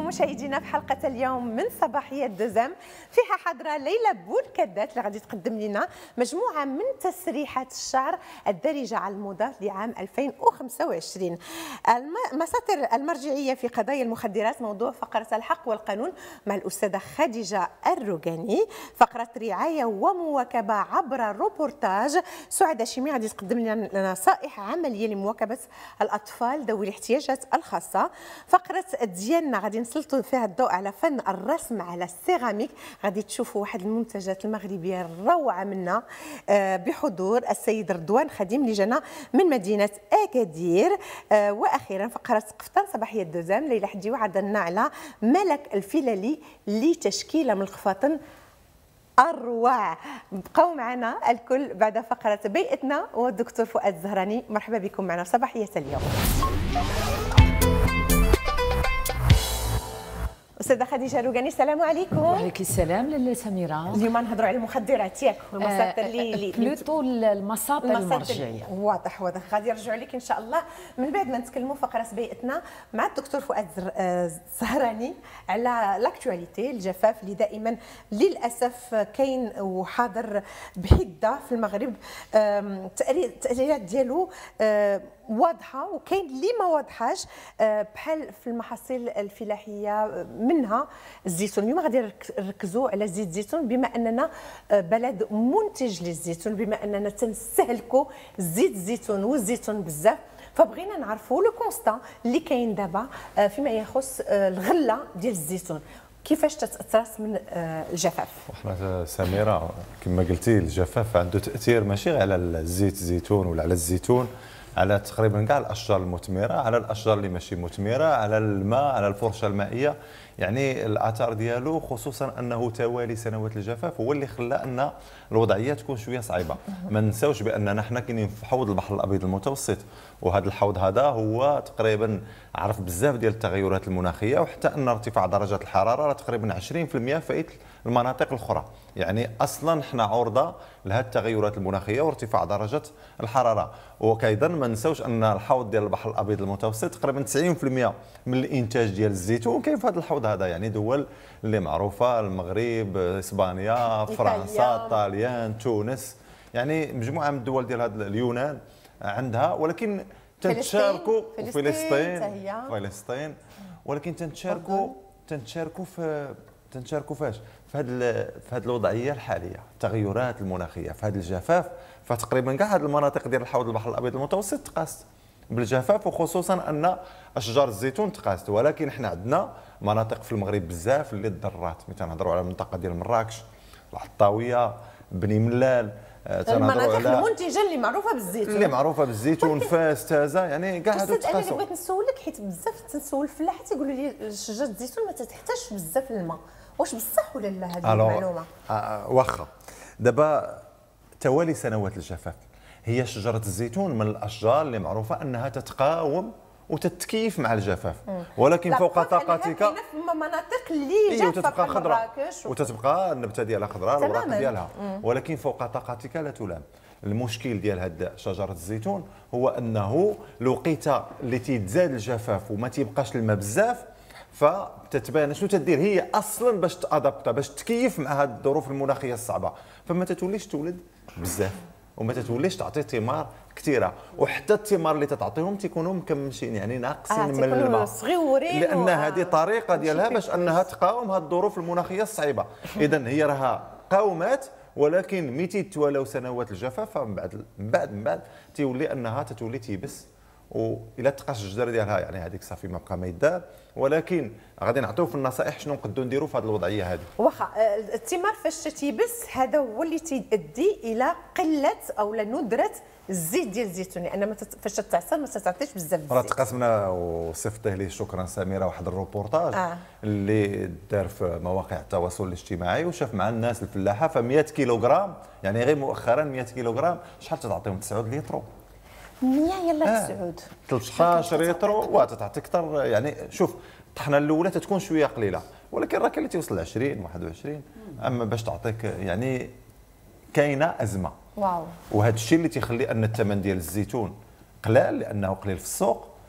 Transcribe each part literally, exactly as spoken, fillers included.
بكم مشاهدينا في حلقة اليوم من صباحية دوزام، فيها حاضرة ليلى بولكادات اللي غادي تقدم لنا مجموعة من تسريحات الشعر الدارجة على الموضة لعام ألفين وخمسة وعشرين. المساطر المرجعية في قضايا المخدرات موضوع فقرة الحق والقانون مع الأستاذة خديجة الروغاني، فقرة رعاية ومواكبة عبر الروبورتاج سعاد هاشمي غادي تقدم لنا نصائح عملية لمواكبة الأطفال ذوي الاحتياجات الخاصة. فقرة ديالنا غادي نسلطوا فيها الضوء على فن الرسم على السيراميك، غادي تشوفوا واحد المنتجات المغربيه الروعه منا بحضور السيد رضوان خديم اللي جانا من مدينه اكادير. واخيرا فقره قفطان صباحيه دوزام ليلى حدي وعدنا على ملك الفلالي لتشكيله من القفاطن اروع. بقوا معنا الكل بعد فقره بيئتنا والدكتور فؤاد الزهراني. مرحبا بكم معنا في صباحيه اليوم. استاذه خديجه الروغاني، السلام عليكم. وعليكم السلام لاله سميره. اليوم نهضروا على المخدرات ياك والمساطر اللي بلوتو المساطر المرجعيه. واضح واضح غادي نرجعوا لك ان شاء الله من بعد ما نتكلموا فقره بيئتنا مع الدكتور فؤاد الزهراني على لاكتواليتي الجفاف اللي دائما للاسف كاين وحاضر بحده في المغرب. التاثيرات ديالو واضحه وكاين اللي ما واضحاش بحال في المحاصيل الفلاحيه منها الزيتون. اليوم غادي نركزوا على زيت الزيتون بما اننا بلد منتج للزيتون، بما اننا تنستهلكوا زيت الزيتون والزيتون بزاف، فبغينا نعرفوا لو كونستا اللي كاين دابا فيما يخص الغله ديال الزيتون، كيفاش تتاثر من الجفاف. وحنا سميره كما قلتي الجفاف عنده تاثير ماشي غير على الزيت الزيتون ولا على الزيتون، على تقريبا كاع الاشجار المثمره، على الاشجار اللي ماشي مثمره، على الماء، على الفرشه المائيه. يعني الاثار ديالو خصوصا انه توالي سنوات الجفاف هو اللي خلى ان الوضعيه تكون شويه صعيبه. ما ننساوش باننا حنا كاينين في حوض البحر الابيض المتوسط، وهذا الحوض هذا هو تقريبا عرف بزاف ديال التغيرات المناخيه، وحتى ان ارتفاع درجات الحراره تقريبا عشرين بالمئة فايت المناطق الاخرى. يعني اصلا حنا عرضه لهذه التغيرات المناخيه وارتفاع درجات الحراره. وكايضا ما نساوش ان الحوض ديال البحر الابيض المتوسط تقريبا تسعين بالمئة من الانتاج ديال الزيتون كاين في هذا الحوض هذا. يعني دول اللي معروفه المغرب، اسبانيا، فرنسا، طاليان، تونس، يعني مجموعه من الدول ديال هذا اليونان عندها، ولكن تنتشاركوا فلسطين فلسطين ولكن تنتشاركوا تنتشاركوا في تنتشاركوا فاش في هذه في هذه الوضعيه الحاليه، التغيرات المناخيه في هذا الجفاف. فتقريبا كاع هذه المناطق ديال الحوض البحر الابيض المتوسط تقاست بالجفاف، وخصوصا ان اشجار الزيتون تقاست. ولكن احنا عندنا مناطق في المغرب بزاف اللي تضررات، مثلا نهضروا على المنطقه ديال مراكش، الحطاويه، بني ملال، المناطق المنتجه اللي معروفه بالزيتون اللي معروفه بالزيتون، فاس، تازه، يعني كاع هادو تقاسوا. انا اللي بغيت نسولك حيت بزاف تنسول الفلاحه تيقولوا لي شجره الزيتون ما تحتاجش بزاف الماء، واش بصح ولا لا هذه المعلومه؟ آه واخا دابا توالي سنوات الجفاف هي شجره الزيتون من الاشجار اللي معروفه انها تتقاوم وتتكيف مع الجفاف، ولكن فوق طاقتك في مناطق اللي جافه وتتبقى خضراء وتتبقى النبته ديالها خضراء، الاوراق ديالها، ولكن فوق طاقتك لا تلام. المشكل ديال هاد شجره الزيتون هو انه الوقيته اللي تيتزاد الجفاف وما تيبقاش الماء بزاف، فتتبان شنو تدير هي اصلا باش تادابتا باش تكيف مع هاد الظروف المناخيه الصعبه، فما تتوليش تولد بزاف وما تتوليش تعطي ثمار كثيره، وحتى الثمار اللي تتعطيهم تيكونوا مكمشين، يعني ناقصين آه من الماء، صغيورين، لان هذه طريقه ديالها باش انها تقاوم هذه الظروف المناخيه الصعيبه. اذا هي راها قاومات، ولكن ملي تتوالوا سنوات الجفاف من بعد من بعد من بعد تيولي انها تتولي تيبس، والى تقاش الجدر ديالها يعني هذيك صافي ما بقى ما يدار. ولكن غادي نعطيو في النصائح شنو نقدروا نديروا في هذه الوضعيه هذه. واخا الثمار فاش تيبس هذا هو اللي تيؤدي الى قله او ندره الزيت ديال الزيتون، لان فاش تتعصر ما تتعطيش بزاف الزيت. راه تقاسمنا وصيفطه ليه شكرا سميره واحد الروبورتاج آه. اللي دار في مواقع التواصل الاجتماعي، وشاف مع الناس الفلاحه ف مئة كيلوغرام، يعني غير مؤخرا مئة كيلوغرام شحال تعطيهم؟ تسعة لتر. مية يلا آه. تسعود ثلاثطاش لتر وتتعطي اكثر. يعني شوف الطحنه الاولى تتكون شويه قليله، ولكن راه كاين اللي توصل ل عشرين واحد وعشرين، اما باش تعطيك يعني كاينه ازمه. واو. وهذا الشيء اللي تيخلي ان الثمن ديال الزيتون قلال لانه قليل في السوق،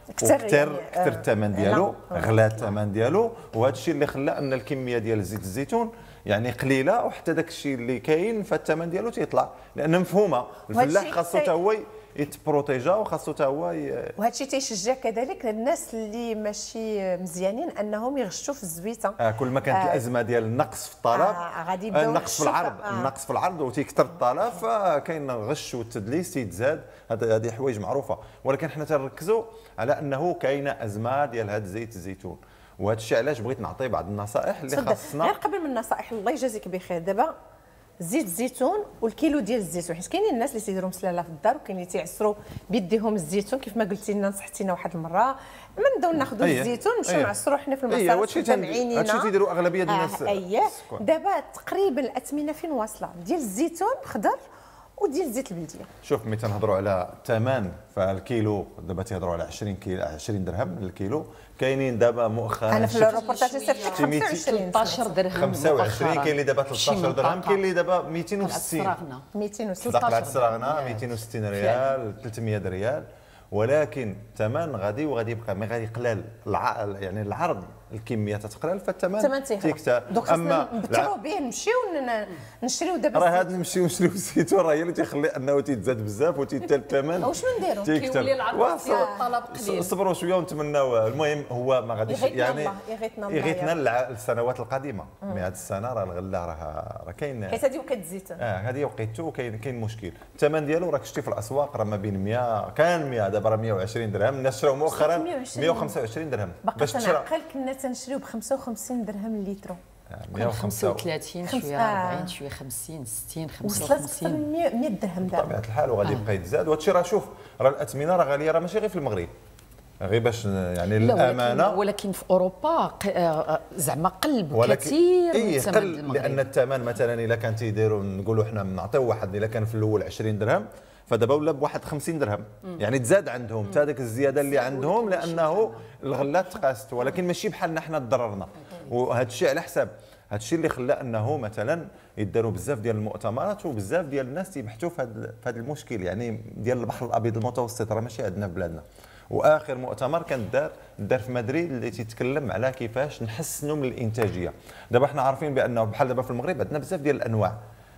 كثر كثر يعني كثر الثمن ديالو، نعم. غلا الثمن ديالو، وهذا الشيء اللي خلى ان الكميه ديال زيت الزيتون يعني قليله، وحتى داك الشيء اللي كاين فالثمن ديالو تيطلع، لان مفهومه الفلاح خاصو حتى هو يتبروتيجا وخاصو حتى هو ي... وهذا الشيء تيشجع كذلك الناس اللي ماشي مزيانين انهم يغشوا في الزويته. آه كل ما كانت آه الازمه ديال النقص في الطلب، آه غادي يبداو النقص في العرض، آه النقص في العرض وتيكثر الطلب، فكاين الغش والتدليس تيتزاد. هذه حوايج معروفه، ولكن حنا تنركزوا على انه كاينه ازمه ديال هذا زيت الزيتون، وهذا الشيء علاش بغيت نعطي بعض النصائح اللي خاصنا. غير قبل من النصائح، الله يجازيك بخير، دابا زيت الزيتون والكيلو ديال الزيتون، حيت كاينين الناس اللي تيديروا مسلاله في الدار، وكاين اللي تيعصروا بيديهم الزيتون كيف ما قلتي لنا، نصحتينا واحد المره ما نبداو ناخذوا الزيتون نمشيو نعصروا حنا في المصارف تابعينينا. هادشي تيديروا اغلبيه الناس. آه اييه دابا تقريبا الاثمنه فين واصله ديال الزيتون الخضر وديال زيت البلديه. شوف ملي تنهضروا على الثمن فالكيلو دابا تيهضروا على عشرين كيلو عشرين درهم للكيلو، كاينين دابا مؤخرا انا في الروبورتاج صيفط خمسة وعشرين درهم خمسة وعشرين، كاين اللي دابا ثلاثة عشر درهم، كاين اللي دابا مئتين وستين مئتين وستين طلعت الصراغنه مئتين وستين ريال ثلاثمية ريال، ولكن الثمن غادي وغادي يبقى مي غادي يقلل يعني العرض، الكميه تتقلل فالثمن تيكثر. اما نبتروا به نمشيو نشريو دابا. راه هذا نمشيو نشريو الزيتون راه هي اللي تيخلي انه تيتزاد بزاف وتيتا الثمن. واش نديروا؟ كيولي العرض ديال الطلب قليل. صبروا شويه ونتمناو. المهم هو ما غاديش يعني يغيثنا يغيثنا السنوات القديمه، مي هذه السنه راه الغله راه راه كاين، حيت هذه وقيت الزيتون. اه هذه وقيته، وكاين كاين مشكل. الثمن ديالو راك شتي في الاسواق راه ما بين مئة، كان مئة دابا راه مئة وعشرين درهم، الناس شراو مؤخرا مئة وخمسة وعشرين درهم باش تشرا. باقي كنا تنشريو ب خمسة وخمسين درهم الليترو، كان خمسة وثلاثين شويه أربعين شويه خمسين ستين خمسة وخمسين وصلت مئة درهم دابا بطبيعه الحال، وغادي يبقى يتزاد. وهذا الشيء راه شوف راه الاثمنه راه غاليه، راه ماشي غير في المغرب، غير باش يعني الامانه، ولكن, ولكن في اوروبا زعما قل بكثير من الثمن المغرب، لان الثمن مثلا الا كان تيديروا نقولوا حنا نعطيو واحد الا كان في الاول عشرين درهم فدابا ولا بواحد خمسين درهم، يعني تزاد عندهم حتى ديك الزياده اللي عندهم لانه الغلات تقاست، ولكن ماشي بحالنا حنا تضررنا. وهذا الشيء على حساب هذا الشيء اللي خلى انه مثلا يداروا بزاف ديال المؤتمرات وبزاف ديال الناس تيبحثوا في هذا في هذا المشكل، يعني ديال البحر الابيض المتوسط راه ماشي عندنا في بلادنا. واخر مؤتمر كان دار دار في مدريد اللي تيتكلم على كيفاش نحسنوا من الانتاجيه. دابا حنا عارفين بانه بحال دابا في المغرب عندنا بزاف ديال الانواع،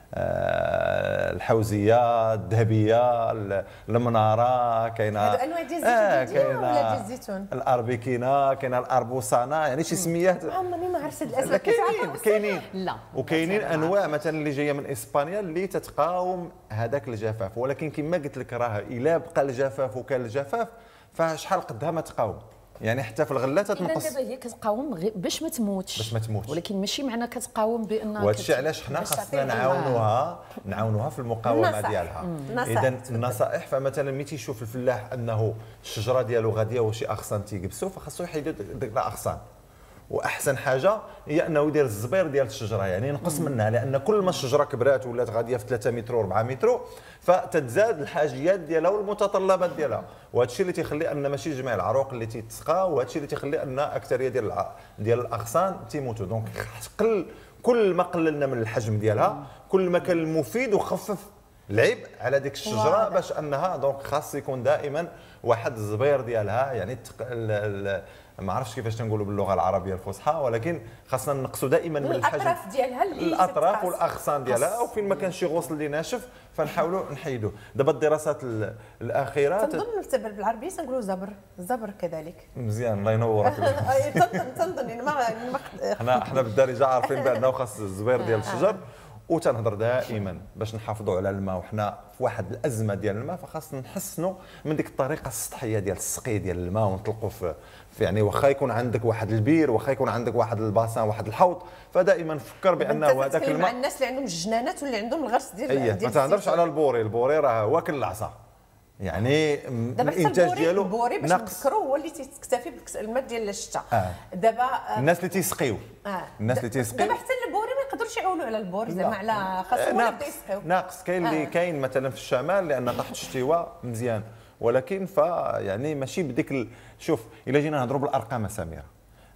الحوزيه، الذهبيه، المناره، كاينه هادو انواع ديال الزيت البلديه ولا ديال الزيتون؟ الاربيكينا، كاينه الاربوسانه، يعني شي سميات عمرني ما عرفت هاد الاسماء. كاينين كاينين لا، وكاينين انواع مثلا اللي جايه من اسبانيا اللي تتقاوم هذاك الجفاف، ولكن كما قلت لك راه الا بقى الجفاف وكان الجفاف فشحال قدها ما تقاوم، يعني حتى في الغله تتنقص. دابا هي كتقاوم غير باش ما تموتش، باش ما تموتش، ولكن ماشي معنى كتقاوم بان. وهذا الشيء علاش حنا خاصنا نعاونوها نعاونوها في المقاومه ديالها. اذا النصائح، فمثلا ملي تيشوف الفلاح انه الشجره ديالو غاديه وشي اغصان تيجبسوا فخاصو يحيد ديك الاغصان، واحسن حاجه هي انه يدير الزبير ديال الشجره، يعني ينقص منها، لان كل ما الشجره كبرات ولات غاديه في ثلاثة متر وأربعة متر فتتزاد الحاجيات ديالها والمتطلبات ديالها، وهذا الشيء اللي تيخلي ان ماشي جميع العروق اللي تيتسقى، وهذا الشيء اللي تيخلي ان اكثريه ديال ديال الاغصان تيموتوا. دونك قل كل ما قللنا من الحجم ديالها كل ما كان المفيد وخفف العبء على ديك الشجره، باش انها دونك خاص يكون دائما واحد الزبير ديالها، يعني ما عرفتش كيفاش تنقولوا باللغه العربيه الفصحى، ولكن خاصنا نقصوا دائما من الحجم، الاطراف ديالها اللي الاطراف والاغصان ديالها، وفين ما كان شي غصن اللي ناشف فنحاولوا نحيدوه. دابا الدراسات الاخيره تنظن بالعربيه تنقولوا زبر، زبر كذلك. مزيان الله ينورك. تنظن ما حنا حنا بالدارجه عارفين بانه خاص الزبير ديال الشجر، وتنهضر دائما باش نحافظوا على الماء، وحنا في واحد الازمه ديال الماء فخاصنا نحسنوا من ديك الطريقه السطحيه ديال السقي ديال الماء، ونطلقوا في يعني واخا يكون عندك واحد البير، واخا يكون عندك واحد الباسان، واحد الحوض، فدائما فكر بانه هذاك الماء. مع الناس اللي عندهم الجنانات واللي عندهم الغرس ديال ايه ما تهضرش على البوري، البوري راه واكل العصا، يعني الانتاج ديالو البوري باش نذكروا هو اللي تكتفي بالماء ديال الشتاء. آه. دابا آه الناس اللي تيسقيو آه. الناس اللي تيسقيو دابا حتى البوري ما يقدروش يعولوا على البوري، زعما على خاصهم يبداو يسقيو. ناقص كاين اللي آه. كاين مثلا في الشمال لان تحت الشتيوه مزيان، ولكن ف يعني ماشي بديك ال... شوف الا جينا نهضروا بالارقام سميره،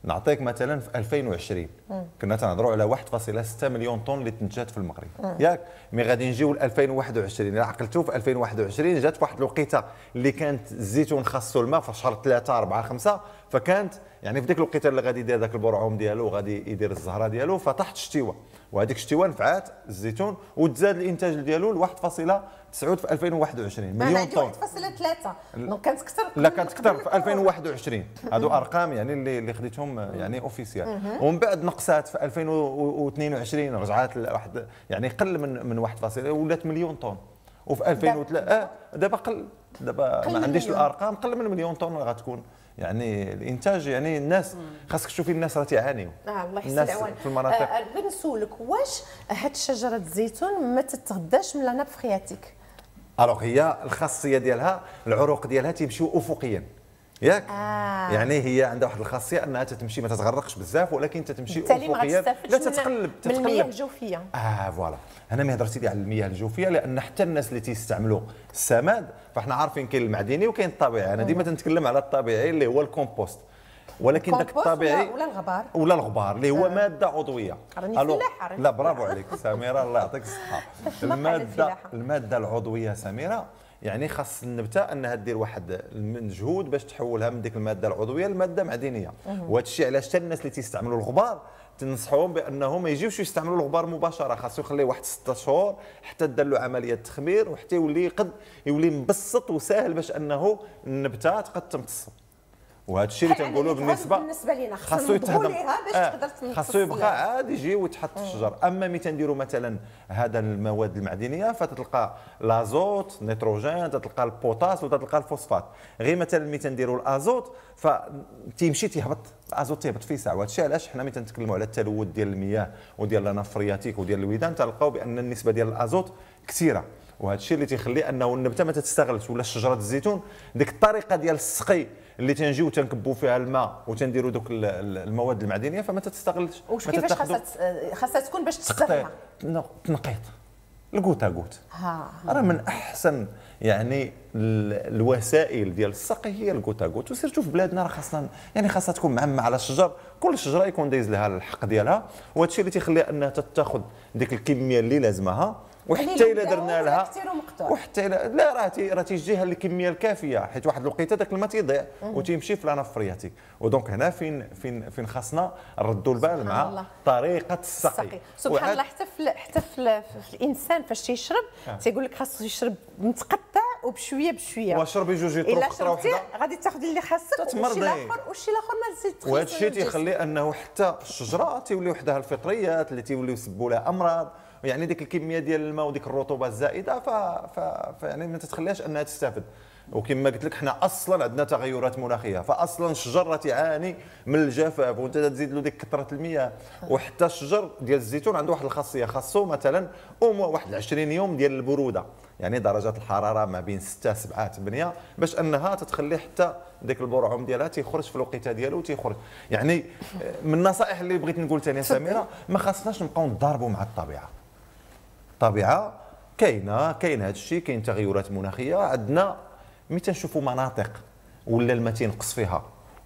نعطيك مثلا في ألفين وعشرين كنا تنهضروا على واحد فاصلة ستة مليون طن اللي تنتجت في المغرب ياك، مي غادي نجيو ل ألفين وواحد وعشرين. الا عقلتوا في ألفين وواحد وعشرين جات واحد الوقيته اللي كانت الزيتون خاصو الماء في شهر ثلاثة أربعة خمسة، فكانت يعني في ديك الوقيته اللي غادي يدير ذاك البرعوم ديالو وغادي يدير الزهره ديالو فطاحت الشتيوه، وهذيك الشتيوه نفعات الزيتون وتزاد الانتاج ديالو ل واحد فاصلة تسعة في ألفين وواحد وعشرين مليون طن. واحد فاصلة ثلاثة دونك كانت اكثر. لا كانت اكثر في ألفين وواحد وعشرين، هادو ارقام يعني اللي اللي خديتهم يعني اوفيسيال. ومن بعد نقصات في ألفين واثنين وعشرين رجعات لواحد يعني قل من من واحد فاصلة ولات مليون طن. وفي ألفين وثلاثة اه دابا قل، دابا ما عنديش الارقام، قل من مليون طن غتكون يعني الانتاج. يعني الناس خاصك تشوفي الناس راه تيعانيو. اه الله يحسن العوان في المناطق. آه بغيت نسولك واش هاد شجره الزيتون ما تتغداش من لاناب فرياتيك؟ الوغ هي الخاصيه ديالها العروق ديالها تيمشيو افقيا ياك. آه. يعني هي عندها واحد الخاصيه انها تتمشي ما تتغرقش بزاف ولكن تتمشي افقيا لا تتقلب من المياه الجوفيه. اه فوالا. انا ملي هضرتي لي على المياه الجوفيه لان حتى الناس اللي تيستعملوا السماد فاحنا عارفين كاين المعدني وكاين الطبيعي. انا ديما تنتكلم على الطبيعي اللي هو الكومبوست، ولكن داك الطبيعي ولا الغبار ولا الغبار اللي هو آه. ماده عضويه. راني لا برافو عليك سميره الله يعطيك الصحه. الماده الماده العضويه سميره يعني خاص النبته انها دير واحد المجهود باش تحولها من ديك الماده العضويه لماده معدنيه. وهذا الشيء علاش حتى الناس اللي تيستعملوا الغبار تنصحوهم بانهم ما يجيوش يستعملوا الغبار مباشره، خاصو يخليه واحد ستة شهور حتى دار له عمليه تخمير وحتى يولي قد يولي مبسط وسهل باش انه النبته تقدر تمتص. وهذا الشيء اللي تنقولوا بالنسبه بالنسبه لينا خاصو يتهضم باش آه. تقدر تمتص. خاصو يبقى عاد يجي ويتحط في الشجر. اما ملي تنديروا مثلا هذا المواد المعدنيه فتلقى لازوت نيتروجين، تلقى البوتاس وتلقى الفوسفات. غير مثلا ملي تنديروا الازوت فتيمشي تيهبط الازوت تيهبط في ساعه. وهذا الشيء علاش حنا ملي تنتكلموا على التلوث ديال المياه وديال لاناب فرياتيك وديال الودان تلقاو بان النسبه ديال الازوت كثيره. وهذا الشيء اللي تيخلي انه النبته ما تتستغلش ولا شجره الزيتون ديك الطريقه ديال السقي اللي تنجيو تنكبوا فيها الماء وتنديروا دوك المواد المعدنيه فما تتستغلش. واش كيفاش خاصها خاصها تكون باش تستغلها؟ تنقيط الكوتا كوت. راه من احسن يعني الوسائل ديال السقي هي الكوتا كوت. وسيرتو في بلادنا راه خاصنا يعني خاصها تكون معمه على الشجر، كل شجره يكون دايز لها الحق ديالها. وهذا الشيء اللي تيخليها انها تاخذ ديك الكميه اللي لازمها. وحتى الا درنا لها وحتى لا راه راه تيجيها الكميه الكافيه، حيت واحد الوقيته داك الماء تيضيع وتيمشي في لاناب فرياتيك. ودونك هنا فين فين فين خاصنا نردوا البال مع الله. طريقه السقي. سبحان الله. حتى في حتى في, في الانسان فاش تيشرب آه. تيقول لك خاصو يشرب متقطع وبشويه بشويه. واشربي جوج لتر قطره واحده غادي تاخذي اللي خاصك والشيء الاخر والشيء الاخر ما تزيد. وهذا الشيء تيخلي انه حتى الشجره تيولي وحدها الفطريات اللي تيوليو يسبوا لها امراض. يعني ديك الكميه ديال الماء وديك الرطوبه الزائده ف... ف... ف يعني ما تتخليهاش انها تستافد. وكما قلت لك حنا اصلا عندنا تغيرات مناخيه، فاصلا الشجر تعاني من الجفاف وانت تزيد له ديك كثره المياه. وحتى الشجر ديال الزيتون عنده واحد الخاصيه، خاصو مثلا واحد عشرين يوم ديال البروده، يعني درجات الحراره ما بين ستة سبعة ثمانية باش انها تتخلي حتى ديك البرعوم ديالها تيخرج في الوقيته ديالو تيخرج. يعني من النصائح اللي بغيت نقول ثاني سميره ما خاصناش نبقاو نضاربوا مع الطبيعه. الطبيعه كاينه كاين هذا الشيء، كاين تغيرات مناخيه. عندنا ملي تنشوفوا مناطق ولا الماء تينقص فيها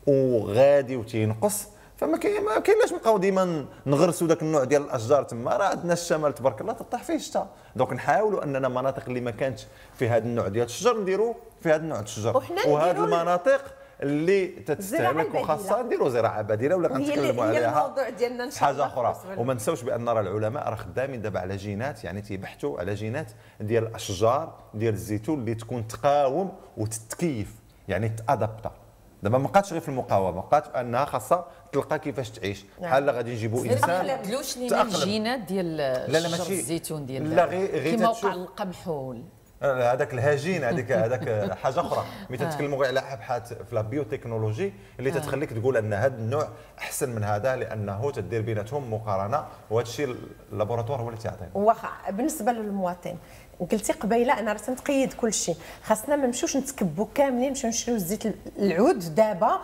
وغادي وتينقص فما كاين ما كاينلاش نبقاو ديما نغرسوا ذاك النوع ديال الاشجار تما. راه عندنا الشمال تبارك الله تطيح فيه الشتاء، دونك نحاولوا اننا مناطق اللي ما كانتش في هذا النوع ديال الشجر نديروا في هذا النوع ديال الشجر. وهذه المناطق اللي تتستهلك وخاصه نديروا زراعه بديله ولا غنتكلموا عليها الموضوع ديالنا ان شاء الله حاجه اخرى. وما نساوش بان راه العلماء راه خدامين دابا على جينات، يعني تيبحثوا على جينات ديال الاشجار ديال الزيتون اللي تكون تقاوم وتتكيف يعني تادابتا. دابا ما بقاتش غير في المقاومه، بقات انها خاصها تلقى كيفاش تعيش. بحال لا غادي نجيبوا انسان ما تقولوش لينا الجينات ديال لا لا ماشي الزيتون ديال لا غير غير كيما وقع القمح هذاك الهجين هذيك هذاك حاجه اخرى. ملي تتكلموا على ابحاث في لا بيوتكنولوجي اللي تتخليك تقول ان هذا النوع احسن من هذا لانه تدير بيناتهم مقارنه، وهذا الشيء اللابوراتوار هو اللي تيعطينا. واخا بالنسبه للمواطن قلتي قبيله انا راه تنقيد كل شيء، خاصنا ما نمشيوش نتكبوا كاملين نمشيو نشريو الزيت العود دابا.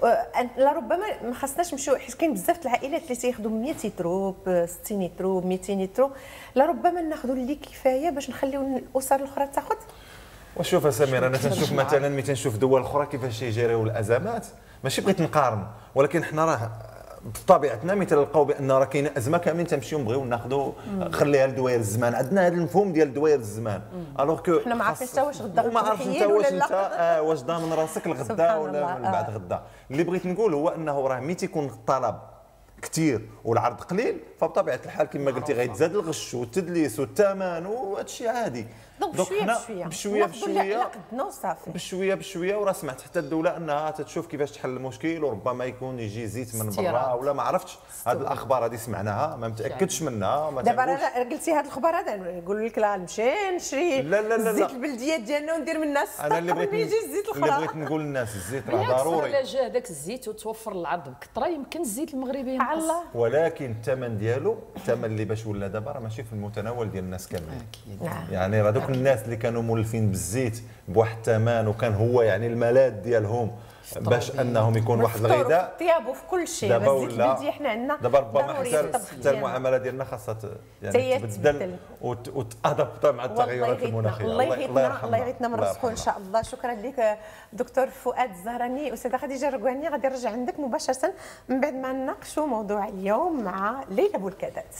لربما ما خاصناش نمشيو حيت كاين بزاف العائلات اللي تياخذوا مية لتر ستين لتر مئتين لتر، لربما ناخذوا اللي كفايه باش نخليو الاسر الاخرى تاخذ. وشوف سمير انا تنشوف مثلا ملي تنشوف دول اخرى كيفاش يجريو الازمات ماشي بغيت نقارن، ولكن حنا راه بطبيعتنا ملي تلقاو بان راه كاينه ازمه كاملين تمشيو نبغيو ناخذوا خليها لدوائر الزمان. عندنا هذا المفهوم ديال دوائر الزمان، الوغ كو حنا ما عارفين حتى واش غدا وما عارف انت واش انت آه واش ضامن راسك الغدا ولا من بعد غدا. اللي بغيت نقول هو انه راه ملي تيكون الطلب كثير والعرض قليل، فبطبيعه الحال كما قلتي غيتزاد الغش والتدليس والثمن وهذا الشيء عادي. دونك بشويه بشويه بشويه بشويه قدنا وصافي بشويه بشويه. وراه سمعت حتى الدوله انها تتشوف كيفاش تحل المشكل، وربما يكون يجي زيت من برا ولا ما عرفتش. هذه الاخبار هذه سمعناها ما متاكدش منها. ما دابا قلتي هذه الاخبار هذا نقول لك لا نمشي نشري لا لا لا الزيت البلديه ديالنا وندير من الناس. انا اللي بغيت يجي الزيت الاخرى اللي بغيت نقول للناس الزيت راه ضروري. الا جا هذاك الزيت وتوفر العرض بكثره يمكن الزيت المغربي ينقص، ولكن الثمن ديالو الثمن اللي باش ولا دابا راه ماشي في المتناول ديال الناس كاملين. يعني راه دوك الناس اللي كانوا مولفين بالزيت بواحد الثمن وكان هو يعني الملاذ ديالهم باش انهم يكون واحد الغذاء في الطياب وفي كل شيء. دابا الزيت البلدي حنا عندنا دابا ربما حتى حتى المعامله ديالنا خاصها يعني تبدل وتادبط مع التغيرات المناخيه. الله يغيثنا الله يغيثنا من رزقه ان شاء الله. شكرا لك دكتور فؤاد الزهراني. استاذه خديجه الرقواني غادي نرجع عندك مباشره من بعد ما نناقشوا موضوع اليوم مع ليلى بولكادات.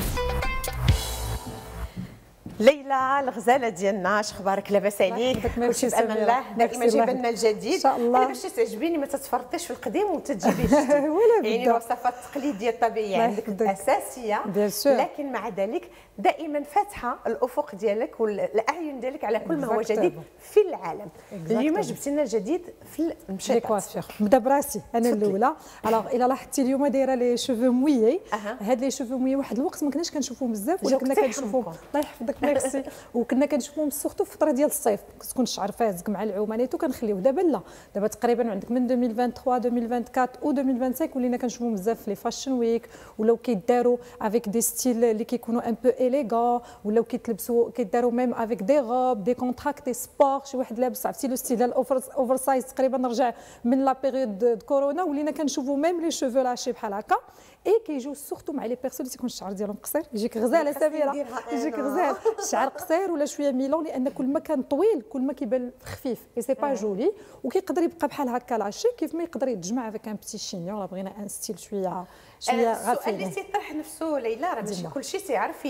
ليلى الغزاله ديالنا، اش اخبارك؟ لاباس عليك؟ كلشي بامان الله؟ دائما جايبه لنا الجديد ان شاء الله. باش تعجبيني ما تتفرطيش في القديم وتجيبي الجديد يعني الوصفات التقليديه الطبيعيه عندك اساسيه، لكن مع ذلك دائما فاتحه الافق ديالك والاعين ديالك على كل ما هو جديد في العالم. اليوم جبتي لنا الجديد في المشيطات. نبدا براسي انا الاولى. الوغ الا لاحظتي اليوم دايره لي شوفو مويي. هاد لي شوفو مويي واحد الوقت ما كناش كنشوفوهم بزاف، ولا كنا كنشوفوهم الله يحفظك ميرسي، وكنا كنشوفوهم سورتو في الفتره ديال الصيف كتكون الشعر فازك مع العومانيتو كنخليوه. دابا لا، دابا تقريبا عندك من ألفين وثلاثة وعشرين ألفين وأربعة وعشرين و ألفين وخمسة ولينا كنشوفوهم بزاف في لي فاشن ويك، ولاو كيداروا افيك دي ستيل اللي كيكونوا ان بو اليغون، ولاو كيتلبسوا كيداروا ميم افيك دي روب دي كونتراكت دي سبور. شي واحد لابس عرفتي لو ستيل ديال اوفر سايز تقريبا رجع من لا بيريود د كورونا، ولينا كنشوفوا ميم لي شوفو لاشي بحال هكا. اي كيجيو سورتو مع لي بيرسون اللي تيكون الشعر ديالهم قصير، يجيك غزاله سميره، يجيك غزال الشعر قصير ولا شويه ميلون، لان كل ما كان طويل كل ما كيبان خفيف اي سي با جولي، وكيقدر يبقى بحال هكا لاشي كيف ما يقدر يتجمع افيك ان بتي شينيون. لا بغينا ان ستيل شويه شويه غافي. السؤال اللي تيطرح نفسه ليلى راه ماشي كلشي تيعرف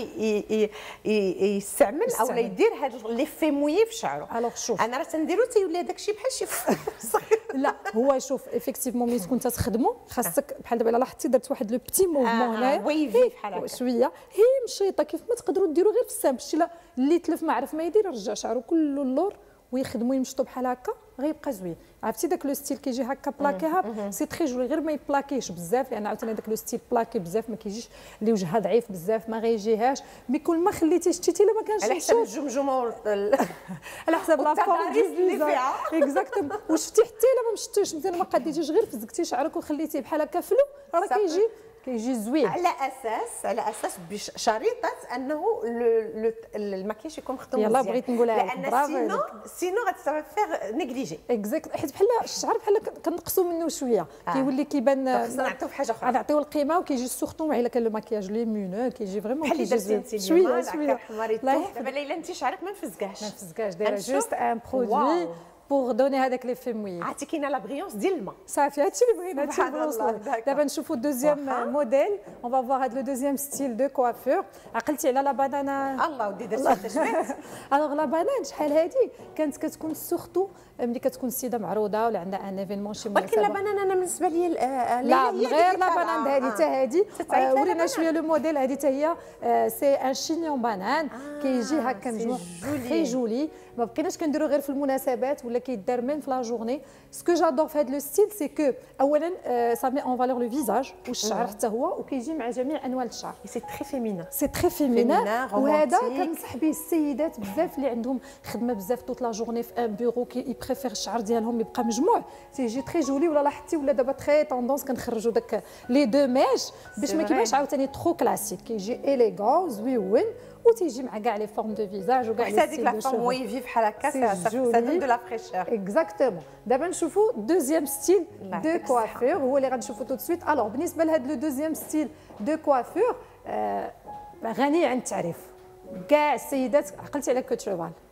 يستعمل او يدير هذا لي في مويي في شعره. الوغ شوف انا راه تنديرو تيولي هذاك الشيء بحال شي صغير. لا هو شوف ايفيكتيفمون ملي تكون تخدمو خاصك بحال دابا الا لاحظتي درت واحد لو بتي موفمون هنايا ويفي بحال هكا شويه، هي مشيطه كيف ما تقدروا ديروا غير في السامب. شتي لا اللي تلف ما عرف ما يدير يرجع شعره كله اللور ويخدموا يمشطوا بحال هكا غيبقى زوين. عرفتي داك لو ستيل كيجي هكا بلاكيها سي تري جولي، غير ما يبلاكيش بزاف، لان عاوتاني داك لو ستيل بلاكي بزاف ما كيجيش اللي وجهها ضعيف بزاف ما غيجيهاش. مي كل ما خليتي شتيتي لا ما كانش على حساب الجمجمه على حساب لا فورم اللي فيها اكزاكتوم. وشفتي حتى الا ما مشطوش مزيان ما قديتيش غير فزقتي شعرك وخليتيه بحال هكا فلو راه كيجي كيجي زوين. على اساس على اساس بشريطه انه المكياج يكون مخدوم يلا بغيت نقولها لك لان سينو سينو غتفيغ نيجليجي اكزاكت، حيت بحال الشعر بحال كنقصوا منه شويه آه. كيولي كيبان خصنا نعطيو في حاجه اخرى، نعطيو القيمه وكيجي سورتو مع الا كان لو مكياج لي مونو كيجي فريمون كيجي زوين شويه شويه. دابا ليلى انت شعرك ما مفزكاش ما مفزكاش، دايره جوست ان برودوي بور دوني هذاك لي في مويي. عطيكينا لا بريونس ديال الماء صافي هادشي اللي بغينا نوصلوا. دابا نشوفوا الدوزيام موديل، اون فا فوار هاد لو دوزيام ستيل دو كوافور. عقلتي على لا بانانا؟ الله ودي درتي تجربه. الوغ لا بانان شحال هادي كانت كتكون سورتو ملي كتكون السيده معروضه ولا عندها ان ايفينمون شي مناسبه. ولكن لا بانان انا بالنسبه لي لا غير لا بانان هادي حتى هادي ورينا شويه لو موديل هادي حتى هي سي ان شينيون بانان كيجي هكا مجموع تري جولي. ما بقيناش كنديرو غير في المناسبات ولا كيدار ميم في لا جورني. سكو جادور في هذا لو ستيل سي كو اولا سا مي اون فالور لو فيزاج والشعر حتى هو، وكيجي مع جميع انواع الشعر. سي تري فيمينا سي تري فيمينا. وهذا كنصح به السيدات بزاف اللي عندهم خدمه بزاف توت لا جورني في ان بيرو كي بريفير الشعر ديالهم يبقى مجموع تيجي تري جولي. ولا لاحظتي ولا دابا تري طوندونس كنخرجوا داك لي دو ميش باش ما كيبانش عاوتاني ترو كلاسيك، كيجي اليغون زويون وتيجي مع كاع لي فورم دو فيزاج وكاع لي ستيل دو فورم ويفي بحال هكا سا دون دو لا فريشور. اكزاكتومون. دابا نشوفوا دوزيام ستيل دو كوافور هو اللي غنشوفوا تو سويت. الوغ بالنسبه لهذا لو دوزيام ستيل دو كوافور غني عن التعريف. كاع السيدات عقلتي على كوت شوفال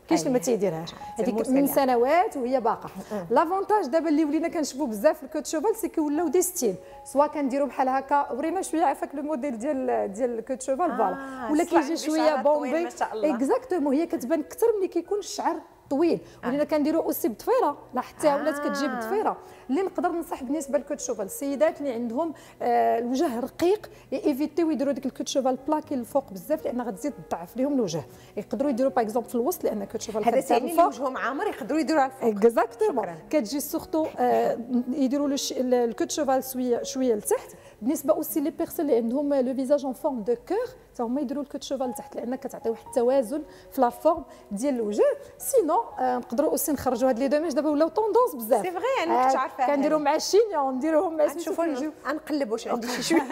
كاينش اللي ما تيديرهاش، هذيك من سنوات وهي باقه. لافونتاج دابا اللي ولينا كنشوفوا بزاف في الكوت شوفال سي كيولاو دي ستيل، سوا كنديروا بحال هكا ورينا شويه عافاك لو موديل ديال ديال الكوت شوفال فوالا، ولا كيجي شويه بومبي اكزاكتومون، هي كتبان اكثر ملي كيكون الشعر طويل. ولينا كنديروا اوسي بضفيره، لاحظتيها ولات كتجي بضفيره، اللي نقدر ننصح بالنسبه للكوت شوفال السيدات اللي عندهم آه الوجه رقيق ايفيتيو يديروا ديك الكوت شوفال بلاكي الفوق بزاف لان غتزيد تضعف لهم الوجه. يقدروا يديروا باغ اكزومبل في الوسط لان الكوت شوفال هذا يعني اللي وجههم عامر يقدروا يديروها الفوق. اكزاكتومون كتجي سورتو آه يديروا الكوت شوفال شويه شويه لتحت. بالنسبه اوسي لي بيرسون اللي عندهم لو فيزاج اون فورم دو كور حتى هما يديروا الكوت شوفال لتحت لان كتعطي واحد التوازن في لا فورم ديال الوجه. سينو آه نقدروا اوسي نخرجوا هاد لي دوماج دابا ولاو طوندونس بزاف. سي فغي انا كنت عارفه كنديروا مع الشينيون نديروهم مع نشوفوا نقلب واش عندي شي شويه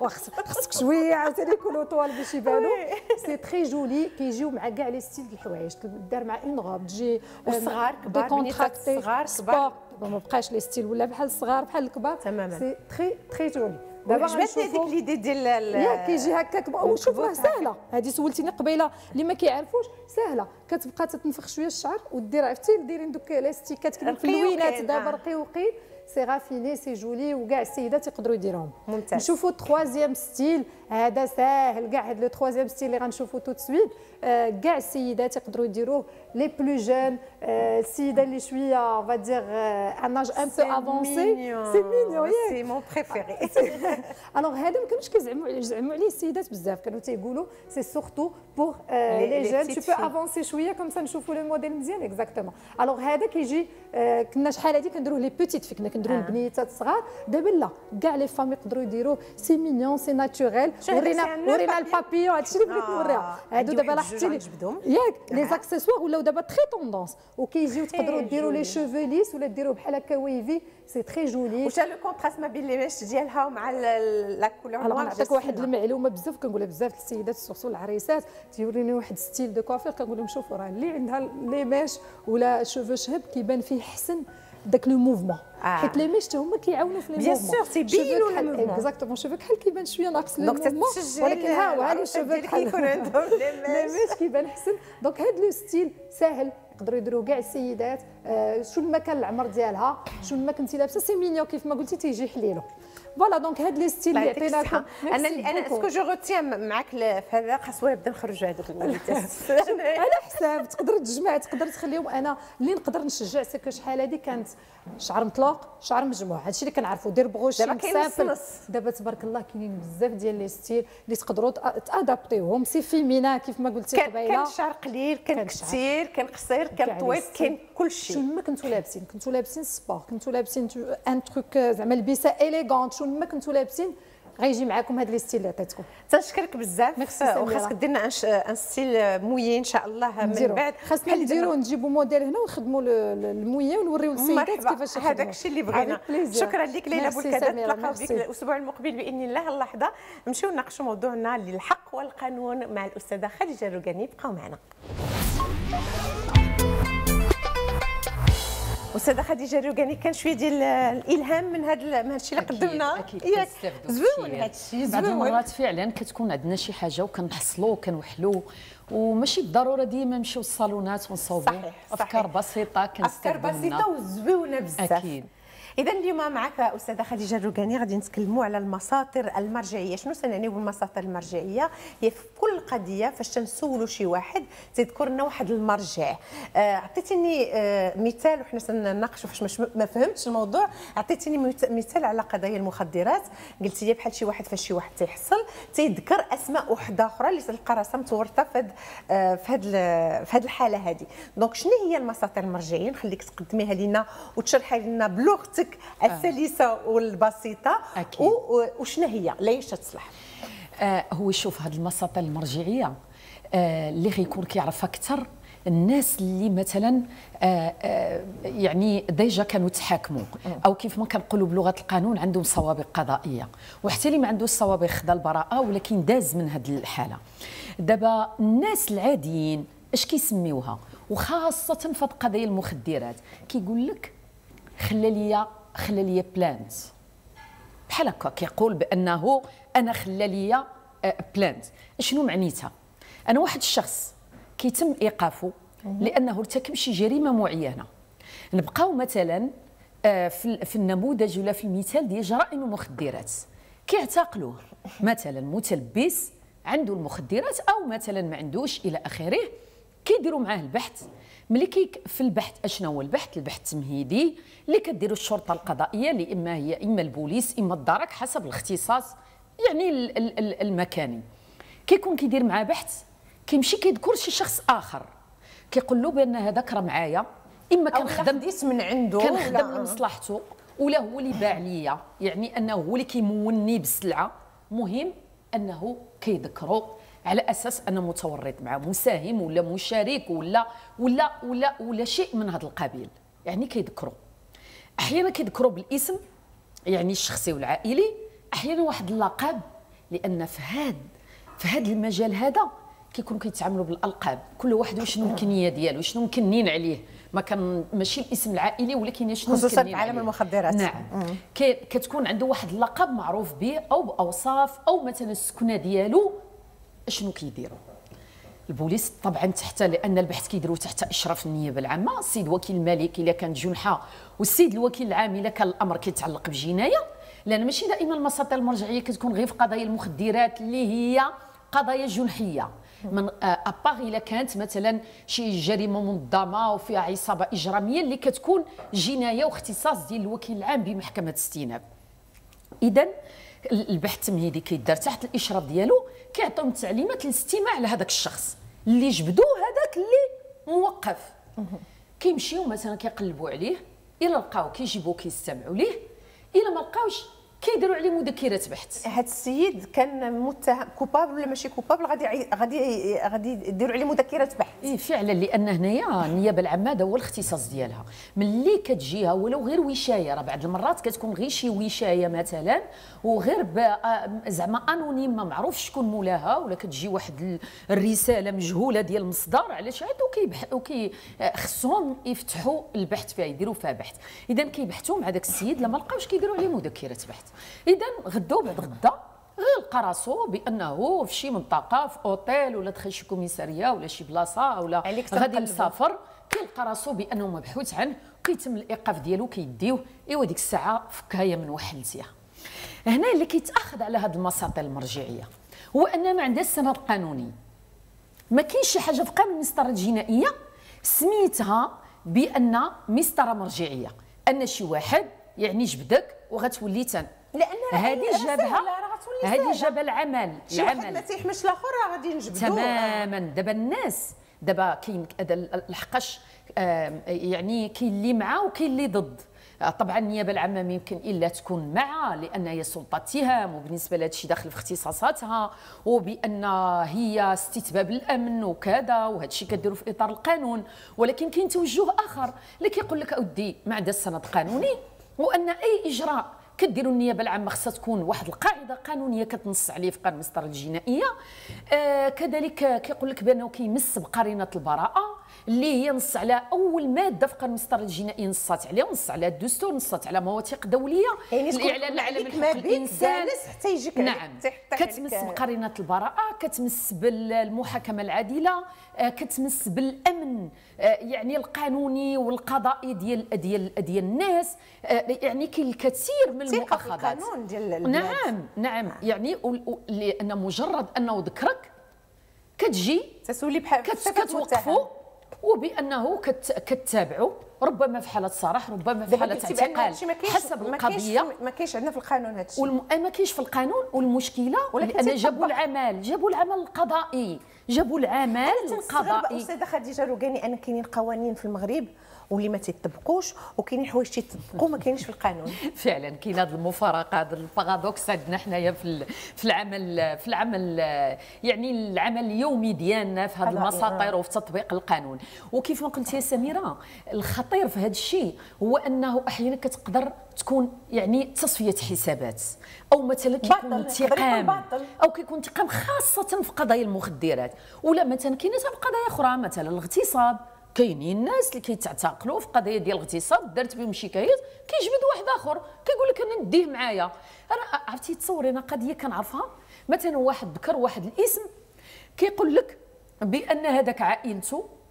خصك شويه عاوتاني يكونوا طوال باش يبانوا. سي تري جولي كيجيو مع كاع لي ستيل د الحوايج دار مع اون روب تجي صغار كبار كونتراكتي صغار كبار ما بقاش لي ستيل ولا بحال الصغار بحال الكبار تماما. سي تري تري جولي. دابا عجبتني هذيك ليدي ديال ياك كيجي هكاك وشوف راه ساهله هذه. سولتيني قبيله اللي ما كيعرفوش ساهله كتبقى تتنفخ شويه الشعر ودير عرفتي دايرين دوك لاستيكات كيما في اللوينات دابا رقيقين. سي رافيني سي جولي وكاع السيدات يقدروا يديروهم. ممتاز. نشوفوا تخوازيام ستيل هذا ساهل كاع هذا لو تخوازيام ستيل اللي غنشوفوا تو سويت كاع السيدات يقدروا يديروه. لي بلو جون السيده اللي شويه فا دير ان اج ان بو افونسي سي مينيون ياك سي مون بريفيري. الوغ هذا ما كانوش كيزعموا يزعموا عليه السيدات بزاف كانوا تيقولوا سي سورتو بور لي جون تو بو افونسي شويه كوم سا نشوفوا لو موديل مزيان اكزاكتومون. الوغ هذا كيجي كنا شحال هذه كنديروه لي بوتيت في كنا كنديروا البنيتات الصغار. دابا لا كاع لي فام يقدروا يديروه سي مينيون سي ناتوريل. ورينا ورينا البابيون هادشي اللي بغيت نوريها. هادو دابا لاحظتي ياك لي زاكسيسوار ولاو دابا تري طوندونس وكيجيو تقدروا ديروا لي شوفو ليس ولا ديروا بحال هكا ويفي سي تري جولي. واش لو كونتراست ما بين لي ميش ديالها ومع لا كولور نوار. نعطيك واحد المعلومه بزاف كنقولها بزاف للسيدات سورسو العريسات تيوريني واحد ستيل دو كوافير كنقول لهم شوفوا راه اللي عندها لي ميش ولا شوفو شهب كيبان فيه حسن داك لو موفمون حيت لي ميش هما كيعاونوا في لي بيان سور تيبينوا الموفمون اكزاكتومون شوفك بحال كيبان شويه ناقص لو موفمون ولكن ها هو هذا شوفك كيكون عندهم لي ميش كيبان حسن. دونك هذا لو ستيل ساهل يقدروا يديروا كاع السيدات آه شو ما كان العمر ديالها شو ما كنتي لابسه سي مينيو كيف ما قلتي تيجي حليلو. فوالا دونك هاد لي ستيل اللي عطيناكم انا اللي انا اسكو جو روتيان معاك في هذا خاصو يبدا نخرجوا هذوك الموديلات على حساب تقدر تجمع تقدر تخليهم. انا اللي نقدر نشجع سكو شحال هذه كانت شعر مطلق شعر مجموع هادشي اللي كنعرفوا دير بغوشي سامبل. دابا تبارك الله كاينين بزاف ديال لي ستيل اللي تقدروا تادابتيوهم سي فيمينا كيف ما قلتي قبيله. كان الشعر قليل كان كثير كان قصير كان طويل كان كلشي. شنو ما كنتو لابسين كنتو لابسين سبور كنتو لابسين ان تروك زعما لبسه اليغونت شنو ما كنتو لابسين غيجي معاكم هاد لي ستيل اللي عطيتكم. تنشكرك بزاف وخاصك دير لنا ان ستيل مويي ان شاء الله من بعد. خاصنا نديرو نجيبوا موديل هنا ونخدموا المويي ونوريو للسيدات كيفاش يخدموا. هذاك الشيء اللي بغينا. شكرا لك ليلى بولكادات. نتلاقاو بك الاسبوع المقبل باذن الله. اللحظه نمشيو نناقشوا موضوعنا للحق والقانون مع الاستاذه خديجه الروقاني. بقاو معنا. استاذه خديجه الروقاني كان شويه ديال الالهام من هذا من هذا الشيء اللي قدمنا. اكيد زوين هذا الشيء. بعض المرات فعلا كتكون عندنا شي حاجه وكنحصلوا وكنوحلوا وماشي بالضروره ديما نمشيو للصالونات ونصاوبوا. افكار بسيطه كنستافدوا افكار بسيطه وزوينه بزاف. اكيد. إذا اليوم معك أستاذة خديجة الروقاني غادي نتكلموا على المساطر المرجعية. شنو سنعني بالمساطر المرجعية؟ هي في كل قضية فاش تنسولوا شي واحد تذكر لنا واحد المرجع. عطيتيني آه مثال وحنا سنناقشوا فاش ما فهمتش الموضوع. عطيتيني مثال على قضايا المخدرات قلتي لي بحال شي واحد فاش شي واحد تيحصل تيذكر أسماء وحده أخرى اللي تلقى راسها متورطة في هاد آه في هاد في هاد الحالة هذه. دونك شنو هي المساطر المرجعية؟ نخليك تقدميها لنا وتشرحي لنا بلغتك السلسه والبسيطه. أكيد. وشنو هي ليش تصلح؟ آه هو شوف هذه المساطر المرجعيه آه اللي غيكون كيعرفها اكثر الناس اللي مثلا آه آه يعني ديجا كانوا تحاكموا او كيف ما كنقولوا بلغه القانون عندهم سوابق قضائيه، وحتى اللي ما عندوش سوابق خدا البراءه ولكن داز من هذه الحاله. دابا الناس العاديين اش كيسميوها وخاصه في هذه قضايا المخدرات كيقول لك خلى ليا خلى ليا بلانت بحال هكا كيقول بانه انا خلى ليا بلانت. شنو معنيتها؟ انا واحد الشخص كيتم ايقافه لانه ارتكب شي جريمه معينه. نبقاو مثلا في النموذج ولا في المثال ديال جرائم المخدرات، كيعتقلوه مثلا متلبس عنده المخدرات او مثلا ما عندوش الى اخره، كيديروا معاه البحث. ملي كي في البحث اشنو هو البحث؟ البحث التمهيدي اللي كديروا الشرطه القضائيه، اللي اما هي اما البوليس اما الدرك حسب الاختصاص يعني المكاني. كيكون كيدير معاه بحث، كيمشي كيذكر شي شخص اخر، كيقول له بان هذاك راه معايا، اما كنخدم من عنده كنخدم لمصلحته ولا هو اللي باع ليا، يعني انه هو اللي كيموني بالسلعه. مهم انه كيذكروا على اساس انه متورط معه، مساهم ولا مشارك ولا ولا ولا ولا شيء من هذا القبيل، يعني كيذكروا. احيانا كيذكروا بالاسم يعني الشخصي والعائلي، احيانا واحد اللقب، لان في هذا في هذا المجال هذا كيكونوا كيتعاملوا بالالقاب، كل واحد وشنو الكنيه ديالو، شنو مكنين عليه، ما كان ماشي الاسم العائلي ولكن شنو خصوصا في عالم المخدرات. نعم. كتكون عنده واحد اللقب معروف به او باوصاف او مثلا السكنه ديالو شنو كيديروا. البوليس طبعا تحت، لان البحث كيديروا تحت اشراف النيابه العامه، السيد وكيل الملك الا كانت جنحه والسيد الوكيل العام الا كان الامر كيتعلق بجنايه، لان ماشي دائما المساطيل المرجعيه كتكون غير في قضايا المخدرات اللي هي قضايا جنحيه، من اباغ الا كانت مثلا شي جريمه منظمه وفيها عصابه اجراميه اللي كتكون جنايه واختصاص ديال الوكيل العام بمحكمه استئناف. اذا البحث التمهيدي كيدار تحت الاشراف ديالو، كيعطيهم التعليمات للاستماع لهذاك الشخص اللي جبدوه، هذاك اللي موقف. كيمشيو مثلا كيقلبوا عليه، الا لقاو كيجيبوه كيستمعوا ليه، الا ما لقاوش كيديروا عليه مذكره بحث. هذا السيد كان متهم كوبابل ولا ماشي كوبابل، غادي غادي غادي يديروا عليه مذكره بحث. اي فعلا، لان هنايا النيابه العامه هذا هو الاختصاص ديالها. ملي كتجيها ولو غير وشايه، راه بعض المرات كتكون غير شي وشايه مثلا وغير زعما انونيم ما معروف شكون مولاها، ولا كتجي واحد الرساله مجهوله ديال المصدر على شي حد، وكي خصهم يفتحوا البحث فيها، يديروا فيها بحث. اذا كيبحثوا مع داك السيد، لما لقاوش كيديروا عليه مذكره بحث. اذا غدو بعد غدا غيلقى راسو بانه في شي منطقه في اوتيل ولا دخل شي كوميساريه ولا شي بلاصه ولا غادي مسافر، كيلقى راسو بانه مبحوث عنه، كيتم الايقاف ديالو كيديوه. ايوا ديك الساعه فكها هي من وحلتيها. هنا اللي كيتاخذ على هذه المساطيل المرجعيه هو ان ما عندهاش سند قانوني، ما كاينش شي حاجه في قانون المسطره الجنائيه سميتها بان مسطره مرجعيه، ان شي واحد يعني جبدك وغتولي تن، لان هذه جابها هذه جابها العمل شي واحد ما تيحملش الاخر راه غادي نجبدوه تماما. دابا الناس دابا كاين الحقاش يعني كاين اللي مع وكاين اللي ضد. طبعا النيابه العامه ما يمكن الا تكون مع، لان هي سلطه اتهام وبالنسبه لهذا الشيء داخل في اختصاصاتها، وبان هي استتباب الامن وكذا، وهذا الشيء كديروا في اطار القانون. ولكن كاين توجه اخر اللي كيقول لك اودي ما عندها السند قانوني، وان اي اجراء كديروا النيابه العامه خصها تكون واحد القاعده قانونيه كتنص عليه في قانون المسطره الجنائيه. آه كذلك كيقول لك بانه كيمس بقرينه البراءه اللي هي نص على اول ماده في قانون المسطره الجنائيه، نصات عليها، نص على الدستور، نصات على مواثيق دوليه، يعني الاعلان العالمي لحقوق الانسان حتى يجيك. نعم، كتمس بقرينه البراءه، كتمس بالمحاكمه العادله، كتمس بالامن يعني القانوني والقضائي ديال ديال ديال الناس. يعني كاين الكثير من المؤاخذات. نعم نعم، يعني لان مجرد انه ذكرك كتجي تسولي بحال كتوقفوا، وبانه كتتابعوا، ربما في حاله صراح، ربما في حاله اعتقال حسب القضيه. ما كاينش عندنا في القانون هذا الشيء، والم... ما كاينش في القانون. والمشكله لان جابوا العمل جابوا العمل القضائي جابوا العمل القضائي. استاذه خديجه روقاني، انا كاينين قوانين في المغرب واللي ما تيطبقوش، وكاينين حوايج تيطبقوا ما كاينينش في القانون. فعلا كاين هذه المفارقه، هذا البارادوكس عندنا حنايا في في العمل في العمل يعني العمل اليومي ديالنا في هذه المساطير وفي تطبيق القانون. وكيف ما قلت يا سميره، الخطير في هذا الشيء هو انه احيانا كتقدر تكون يعني تصفيه حسابات، او مثلا كيكون انتقام، او كيكون انتقام خاصه في قضايا المخدرات، ولا مثلا كاينه حتى قضايا اخرى مثلا الاغتصاب. كاينين الناس اللي كيتعتقلوا في قضيه ديال الاغتصاب، دارت بهم شكايات، كيجبد واحد اخر كيقول لك انا نديه معايا. انا عرفتي تصوري انا قضيه كنعرفها، مثلا واحد ذكر واحد الاسم كيقول لك بان هذاك عائلته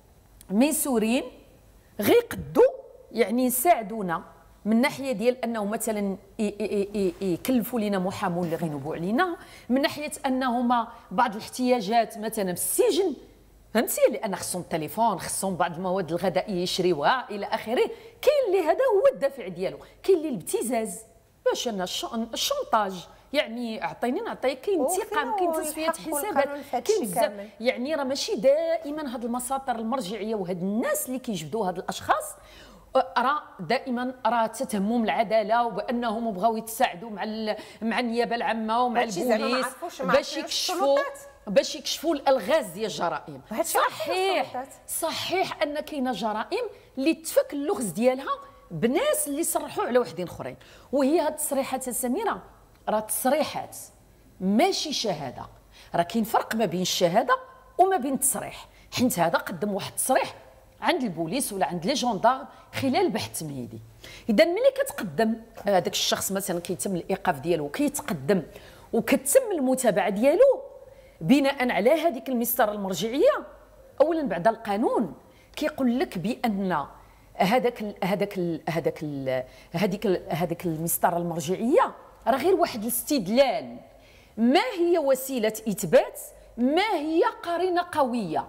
ميسورين غيقدوا يعني يساعدونا من ناحيه ديال انه مثلا يكلفوا لنا محامون اللي غينوبوا علينا، من ناحيه انهما بعض الاحتياجات مثلا في السجن، فهمتي، لان خصهم التليفون، خصهم بعض المواد الغذائيه يشريوها الى اخره. كاين اللي هذا هو الدافع ديالو، كاين اللي الابتزاز، باش انا الشونطاج، يعني اعطيني نعطيك، كاين انتقام، كاين تصفيه حسابات، كاين بزاف. يعني راه ماشي دائما هاد المساطر المرجعيه وهاد الناس اللي كيجبدوا هاد الاشخاص راه دائما راه تتهمهم العداله وبانهم بغاو يتساعدوا مع مع النيابه العامه ومع البوليس باش يكشفوا باش يكشفوا الالغاز ديال الجرائم. صحيح صحيح ان كاينه جرائم اللي تفك اللغز ديالها بناس اللي صرحوا على وحدين اخرين، وهي هاد التصريحات السميره راه تصريحات ماشي شهاده. راه كاين فرق ما بين الشهاده وما بين التصريح، حيت هذا قدم واحد التصريح عند البوليس ولا عند لي جوندار خلال بحث تمهيدي. اذا ملي كتقدم هذاك الشخص مثلا كيتم الايقاف ديالو وكيتقدم وكتم المتابعه ديالو بناء على هذيك المسطره المرجعيه، اولا بعد القانون كيقول لك بان هذاك هذاك هذاك هذيك هذيك المسطره المرجعيه راه غير واحد الاستدلال، ما هي وسيله اثبات، ما هي قرينه قويه،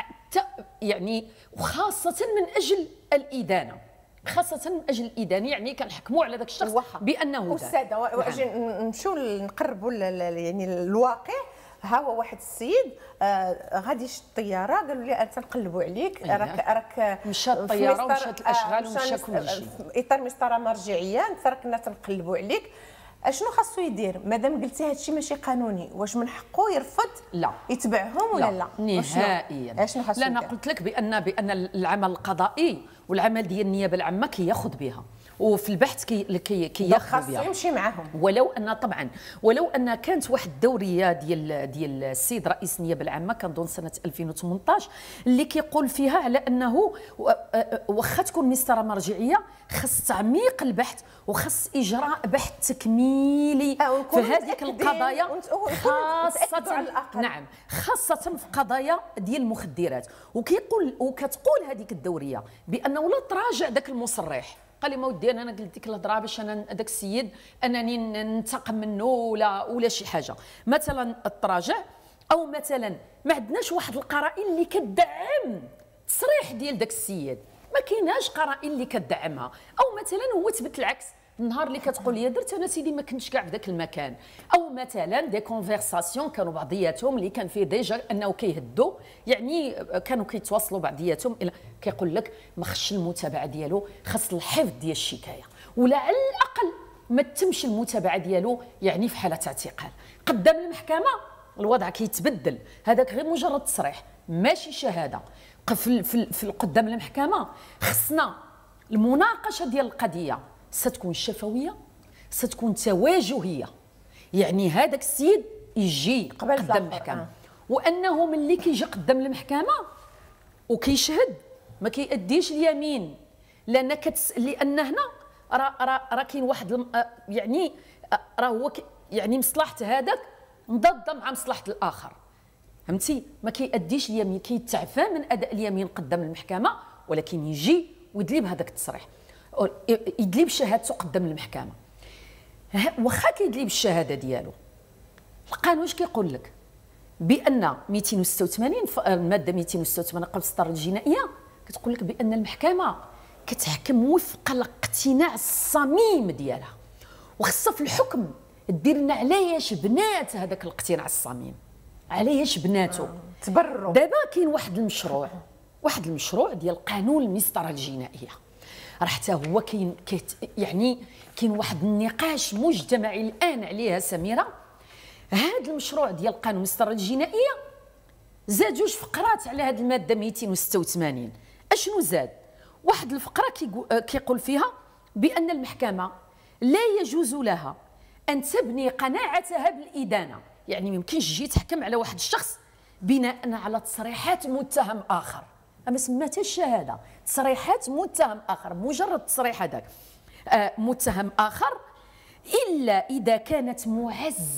يعني وخاصه من اجل الادانه، خاصه من اجل الادانه، يعني كنحكموا على ذاك الشخص بانه استاذه واجي نمشيو نقربوا يعني الواقع. ها هو واحد السيد آه غادي يشد الطياره، قالوا لي انت نقلبوا عليك، راك راك مشات الطياره ومشات الاشغال ومشى كل شيء في اطار مسطره مرجعيه، انت راك كنا تنقلبوا عليك. اشنو خاصو يدير مادام قلتي هذا الشيء ماشي قانوني؟ واش من حقه يرفض لا يتبعهم ولا لا؟ لا نهائيا. اشنو خاصو؟ لا انا قلت لك بان بان العمل القضائي والعمل ديال النيابه العامه كياخذ بها، وفي البحث كي كي كياخذ بها، خاصو يمشي معاهم. ولو ان طبعا ولو ان كانت واحد الدوريه ديال ديال السيد رئيس النيابه العامه كنظن سنه ألفين وثمنطاش اللي كيقول فيها على انه واخا تكون مسطره مرجعيه خص تعميق البحث وخص اجراء بحث تكميلي في هذيك القضايا، خاصه نعم خاصه في قضايا ديال المخدرات. وكيقول وكتقول هذيك الدوريه بانه لا تراجع ذاك المصرح، قال لي ما ودي انا قلت ديك الهضره باش انا داك السيد انني ننتقم منه ولا ولا شي حاجه، مثلا التراجع او مثلا ما عندناش واحد القرائن اللي كتدعم التصريح ديال داك السيد، ما كايناش قرائن اللي كتدعمها، او مثلا هو تبت العكس، النهار اللي كتقول لي درت انا سيدي ما كنتش كاع في ذاك المكان، او مثلا دي كونفرساسيون كانوا بعضياتهم اللي كان فيه ديجا انه كيهدوا، يعني كانوا كيتواصلوا بعضياتهم الى كيقول لك ما خصش المتابعه ديالو، خاص الحفظ ديال الشكايه، ولا على الاقل ما تتمش المتابعه ديالو يعني في حاله اعتقال. قدام المحكمه الوضع كيتبدل، هذاك غير مجرد تصريح ماشي شهاده. في في, في قدام المحكمه خصنا المناقشه ديال القضيه ستكون شفويه، ستكون تواجهيه، يعني هذاك السيد يجي قدام المحكمه، وانه ملي كيجي قدام المحكمه وكيشهد ما كيأديش اليمين، لان كتس... لان هنا راه راه راه كاين واحد الم... يعني راه هو ك... يعني مصلحه هذاك مضاده مع مصلحه الاخر، فهمتي؟ ما كيأديش اليمين، كيتعفى من اداء اليمين قدام المحكمه، ولكن يجي ويدلي بهذاك التصريح، يدلي بشهادته قدام المحكمه. واخا كيدلي بالشهاده ديالو، القانون اش كيقول لك؟ بان مئتين وستة وثمانين الماده مئتين وستة وثمانين قانون السطر الجنائيه كتقول لك بان المحكمه كتحكم وفق الاقتناع الصميم ديالها، وخصها في الحكم دير لنا علاش بنات هذاك الاقتناع الصميم، علاش بناتو تبرر. دابا كاين واحد المشروع واحد المشروع ديال قانون المسطره الجنائيه، راه حتى هو كاين يعني كاين واحد النقاش مجتمعي الان عليها سميره. هذا المشروع ديال قانون المسطره الجنائيه زاد جوج فقرات على هذه الماده مئتين وستة وثمانين. اشنو زاد؟ واحد الفقره كيقول فيها بان المحكمه لا يجوز لها ان تبني قناعتها بالادانه، يعني ما يمكنش تجي تحكم على واحد الشخص بناء على تصريحات متهم اخر، ما سماتهاش الشهاده، تصريحات متهم اخر، مجرد تصريح هذاك آه متهم اخر، الا اذا كانت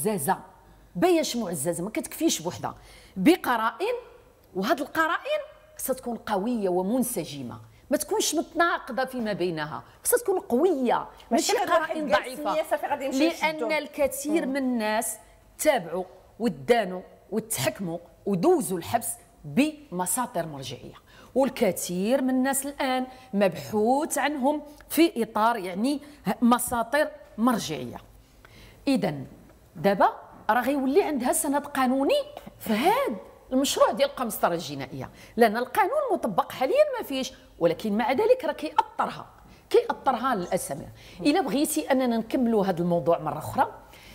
معززه. باياش معززه؟ ما كتكفيش بوحدها، بقرائن، وهاد القرائن خصها تكون قويه ومنسجمه، ما تكونش متناقضه فيما بينها، خصها تكون قويه ماشي قرائن ضعيفه. لان الكثير من الناس تابعوا ودانوا وتحكموا ودوزوا الحبس بمساطر مرجعيه، والكثير من الناس الان مبحوث عنهم في اطار يعني مساطر مرجعيه. اذا دابا راه غيولي عندها سند قانوني في هذا المشروع ديال القمصطره الجنائيه، لان القانون المطبق حاليا ما فيش، ولكن مع ذلك راه كيأطرها كيأطرها للاسف. الا بغيتي اننا نكملوا هذا الموضوع مره اخرى،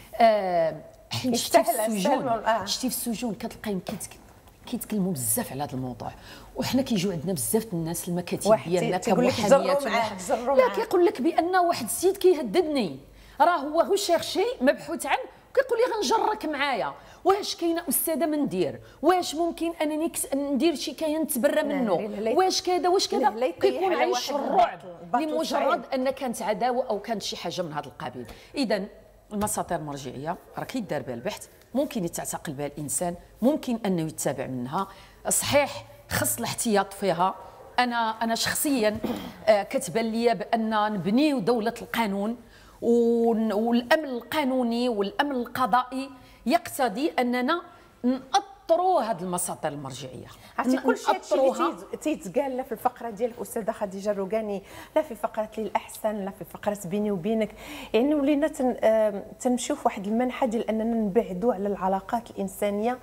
آه حيت شتي في السجون شتي في السجون كتلقايهم كيتكلموا بزاف على هذا الموضوع، وحنا كيجيو عندنا بزاف الناس المكاتب ديالنا كمحاميات، لا كيقول لك بان واحد السيد كيهددني، راه هو هو شيرشي مبحوث عنه، كيقول لي غنجرك معايا، واش كاينه استاذه ما ندير، واش ممكن انني ندير شي كاين نتبرى منه، واش كذا واش كذا، كيكون عايش الرعب لمجرد ان كانت عداوه او كانت شي حاجه من هذا القبيل. اذا المساطر المرجعيه راه كيدار بها البحث، ممكن يتعتقل بها الانسان، ممكن انه يتابع منها، صحيح خص الاحتياط فيها. انا انا شخصيا كتبان لي بان نبنيو دوله القانون والامن القانوني والامن القضائي يقتضي اننا نأطروا هذه المساطر المرجعيه. عرفتي كل شيء اللي تيتقال لا في الفقره ديال الاستاذه خديجه الروقاني، لا في فقره للاحسن، لا في فقره بيني وبينك، يعني ولينا تنمشيو في واحد المنحى ديال اننا نبعدوا على العلاقات الانسانيه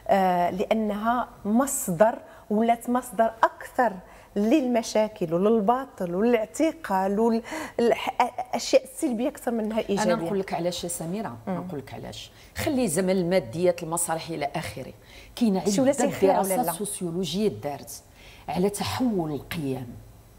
لانها مصدر ولات مصدر اكثر للمشاكل وللباطل وللاعتقال والاشياء السلبيه اكثر منها الايجابيه. انا نقول لك علاش يا سميره، نقول لك علاش. خلي زمن الماديات المصالح الى اخره. كاينه عده دراسات سوسيولوجيه دارت على تحول القيم.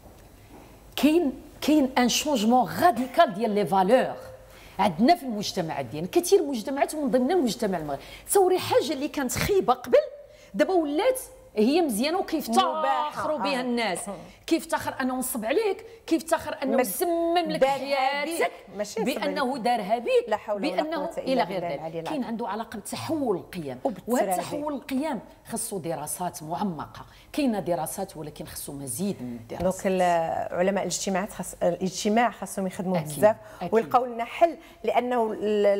كاين كاين ان شونجمون غاديكال ديال لي فالور عندنا في المجتمعات ديالنا، كثير مجتمعات ومن ضمنها المجتمع المغربي. تصوري حاجه اللي كانت خيبه قبل دابا ولات هي مزيانه وكيفتخروا بها الناس، كيفتخر انه نصب عليك، كيفتخر انه سمم لك حياتك بانه دارها بك، بانه الى غير ذلك. كاين عنده علاقه بتحول القيم، وهذا تحول القيم خصو دراسات معمقه، كاينه دراسات ولكن خصو مزيد من الدراسات. دونك علماء الاجتماعات خص الاجتماع خاصهم يخدموا بزاف ويلقاو لنا حل، لانه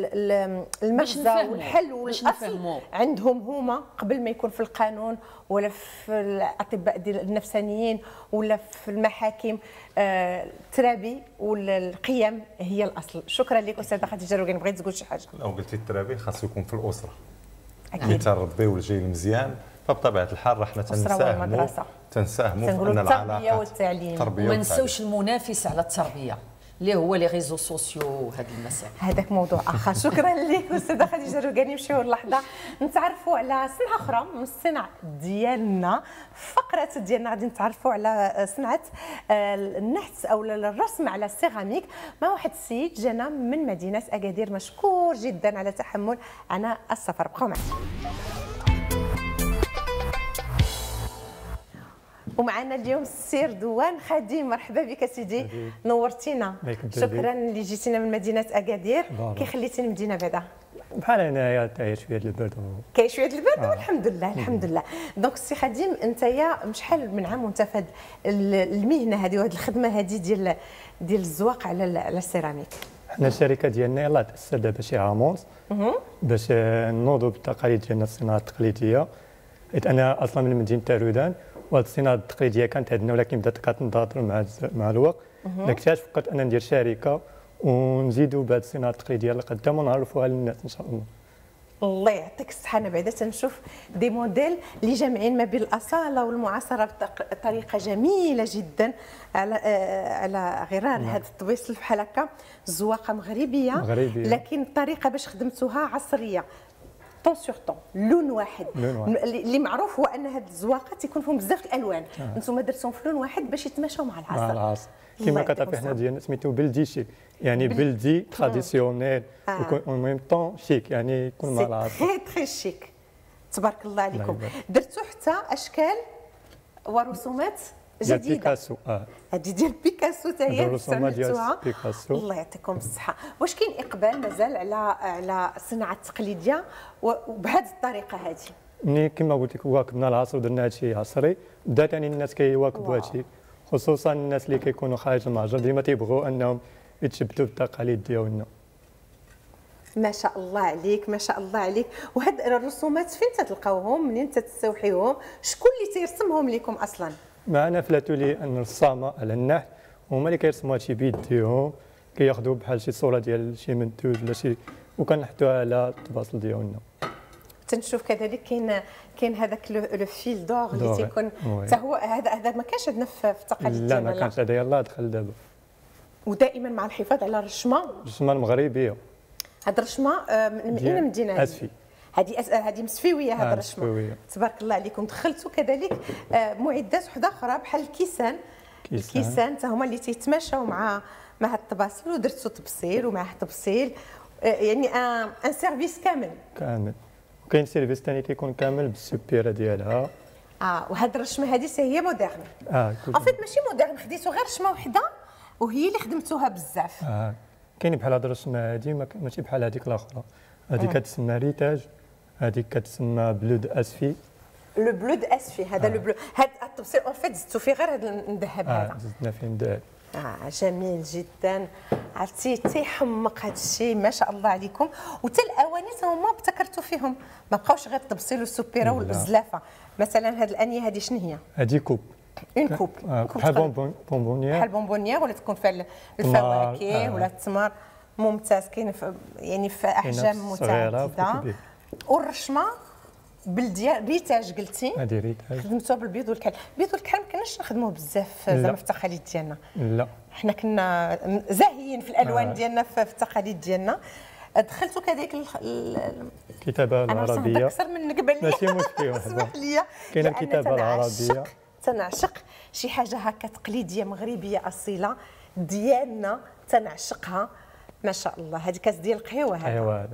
المغزى والحل والاصل عندهم هما قبل ما يكون في القانون ولا في الاطباء ديال النفسانيين ولا في المحاكم. الترابي والقيم هي الاصل. شكرا لك استاذه خديجه الروقاني. بغيت تقول شي حاجه؟ لو قلتي الترابي خاصو يكون في الاسره، اكيد تربيو الجيل مزيان، فبطبيعه الحال حنا تنساهموا تنساهموا في ان العلاقات والتعليم، وما نساوش المنافس على التربيه اللي هو لي ريزو سوسيو وهذه المسائل. هذاك موضوع اخر. شكرا لك استاذه خديجه الروقاني. نمشيو اللحظه نتعرفوا على صنعه اخرى من الصنع ديالنا. فقره ديالنا غادي نتعرفوا على صنعه النحت او الرسم على السيراميك مع واحد السيد جانا من مدينه اكادير، مشكور جدا على تحمل عناء السفر. بقاو معنا. ومعنا اليوم السير دوان خديم. مرحبا بك سيدي، نورتينا. شكرا اللي جيتينا من مدينه اكادير. كي خليتينا المدينه بعدا؟ بحال هنايا تاهي شويه ديال البرد. كاين شويه ديال البرد. آه. والحمد لله الحمد لله. دونك السي خديم، انت يا شحال من عام وانت في المهنه هذه وهذه الخدمه هذه ديال ديال الزواق على على السيراميك؟ حنا الشركه ديالنا يلاه تاسست دابا شي عاموس باش نوضوا بالتقاليد ديالنا الصناعه التقليديه، حيت انا اصلا من مدينه تارودان، وهاد الصناعه التقليديه كانت عندنا ولكن بدات كتندثر مع مع الوقت. اكتشفت فقط ان ندير شركه ونزيدوا بهاد الصناعه التقليديه لقدام ونعرفوها للناس ان شاء الله. الله يعطيك الصحه. انا بعدا تنشوف دي موديل اللي جامعين ما بين الاصاله والمعاصره بطريقه جميله جدا على على غرار هذا الطبيس بحال هكا، الزواقه مغربيه مغربيه لكن الطريقه باش خدمتوها عصريه. طون سور طون، لون واحد. اللي معروف هو ان هاد الزواقات يكون فيهم بزاف الالوان، انتم درتوهم في لون واحد باش يتماشاو مع العصر. مع العصر كما كتعرفي حنا ديالنا سميتو بلدي شيك، يعني بلدي تراديسيونيل ويكون اون ميم طون شيك، يعني يكون مع العصر. تري تري شيك، تبارك الله عليكم. درتوا حتى اشكال ورسومات جديده ديال بيكاسو. اه هذه ديال بيكاسو حتى هي الرسومات ديال بيكاسو. الله يعطيكم الصحه. واش كاين اقبال مازال على على الصناعه التقليديه وبهذه الطريقه هذه؟ ملي كما قلت لك واكبنا العصر ودرنا هادشي عصري، بدا ثاني الناس كيواكبوا هادشي، خصوصا الناس اللي كيكونوا خارج المهجر ديما تيبغوا انهم يتشبتوا بالتقاليد ديالنا. ما شاء الله عليك، ما شاء الله عليك. وهاد الرسومات فين تتلقاوهم، منين تتستوحيوهم، شكون اللي تيرسمهم لكم اصلا؟ معنا في الاتولي ان الرسامه على النحت هما اللي كيرسموا هادشي بيديهم، كياخذوا بحال شي صوره ديال شي منتوج ولا شي وكنحطوها على التباصل ديالنا. تنشوف كذلك كاين كاين هذاك لو فيل دور اللي تيكون حتى هو هذا هذا ما كانش عندنا في التقاليد ديالنا. لا ما كانش، هذا يلاه دخل دابا. ودائما مع الحفاظ على الرشمه الرشمه المغربيه. هاد الرشمه من اين مدينه؟ اسفي. هذه أس... هذه مسفيويه هذا آه الرشمه. تبارك الله عليكم. دخلتوا كذلك معدات وحده اخرى بحال الكيسان. كيسان الكيسان حتى هما اللي تيتماشاو مع مع هاد التباصيل، ودرتوا تبصيل ومعه تبصيل، يعني ان ان سيرفيس كامل كامل. وكاين سيرفيس ثاني تيكون كامل بالسوبيره ديالها. اه وهاد الرشمه هذه حتى هي موديرن. اه عرفت ماشي موديرن، خديتوا غير رشمه وحده وهي اللي خدمتوها بزاف. اه كاين بحال هاد الرسمه هادي ماشي بحال هذيك الاخرى، هذه كتسمى ريتاج، هذيك كتسمى بلود اسفي. لو بلود اسفي هذا. لو بلو هذا التبصيل اون فيت زدتوا فيه غير هذا الذهب هذا. اه زدنا فيه الذهب. اه جميل جدا. عرفتي تيحمق هذا الشيء، ما شاء الله عليكم. وحتى الاواني هما ابتكرتوا فيهم، ما بقاوش غير التبصيل والسوبيره والزلافه. مثلا هذه الانيه هذه شنو هي؟ هذه كوب. اون كوب بحال بونبون بونبونيير، بحال بونبونيير، ولا تكون فيها الفواكه آه. ولا التمر. ممتاز. كاين يعني في احجام متعدده. والرشمه بالديال ريتاج قلتي؟ هذه ريتاج خدمتوها بالبيض والكحل. البيض والكحل ما كناش نخدموه بزاف زعما في التقاليد ديالنا. لا حنا كنا زاهيين في الالوان آه. ديالنا في التقاليد ديالنا. دخلتوا كذلك الكتابه العربيه. انا اكثر من قبل ماشي مشكل. اسمح لي. كاين الكتابه العربيه. تنعشق شي حاجه هكا تقليديه مغربيه اصيله ديالنا، تنعشقها. ما شاء الله. هذه كاس ديال القهوه هذا. ايوا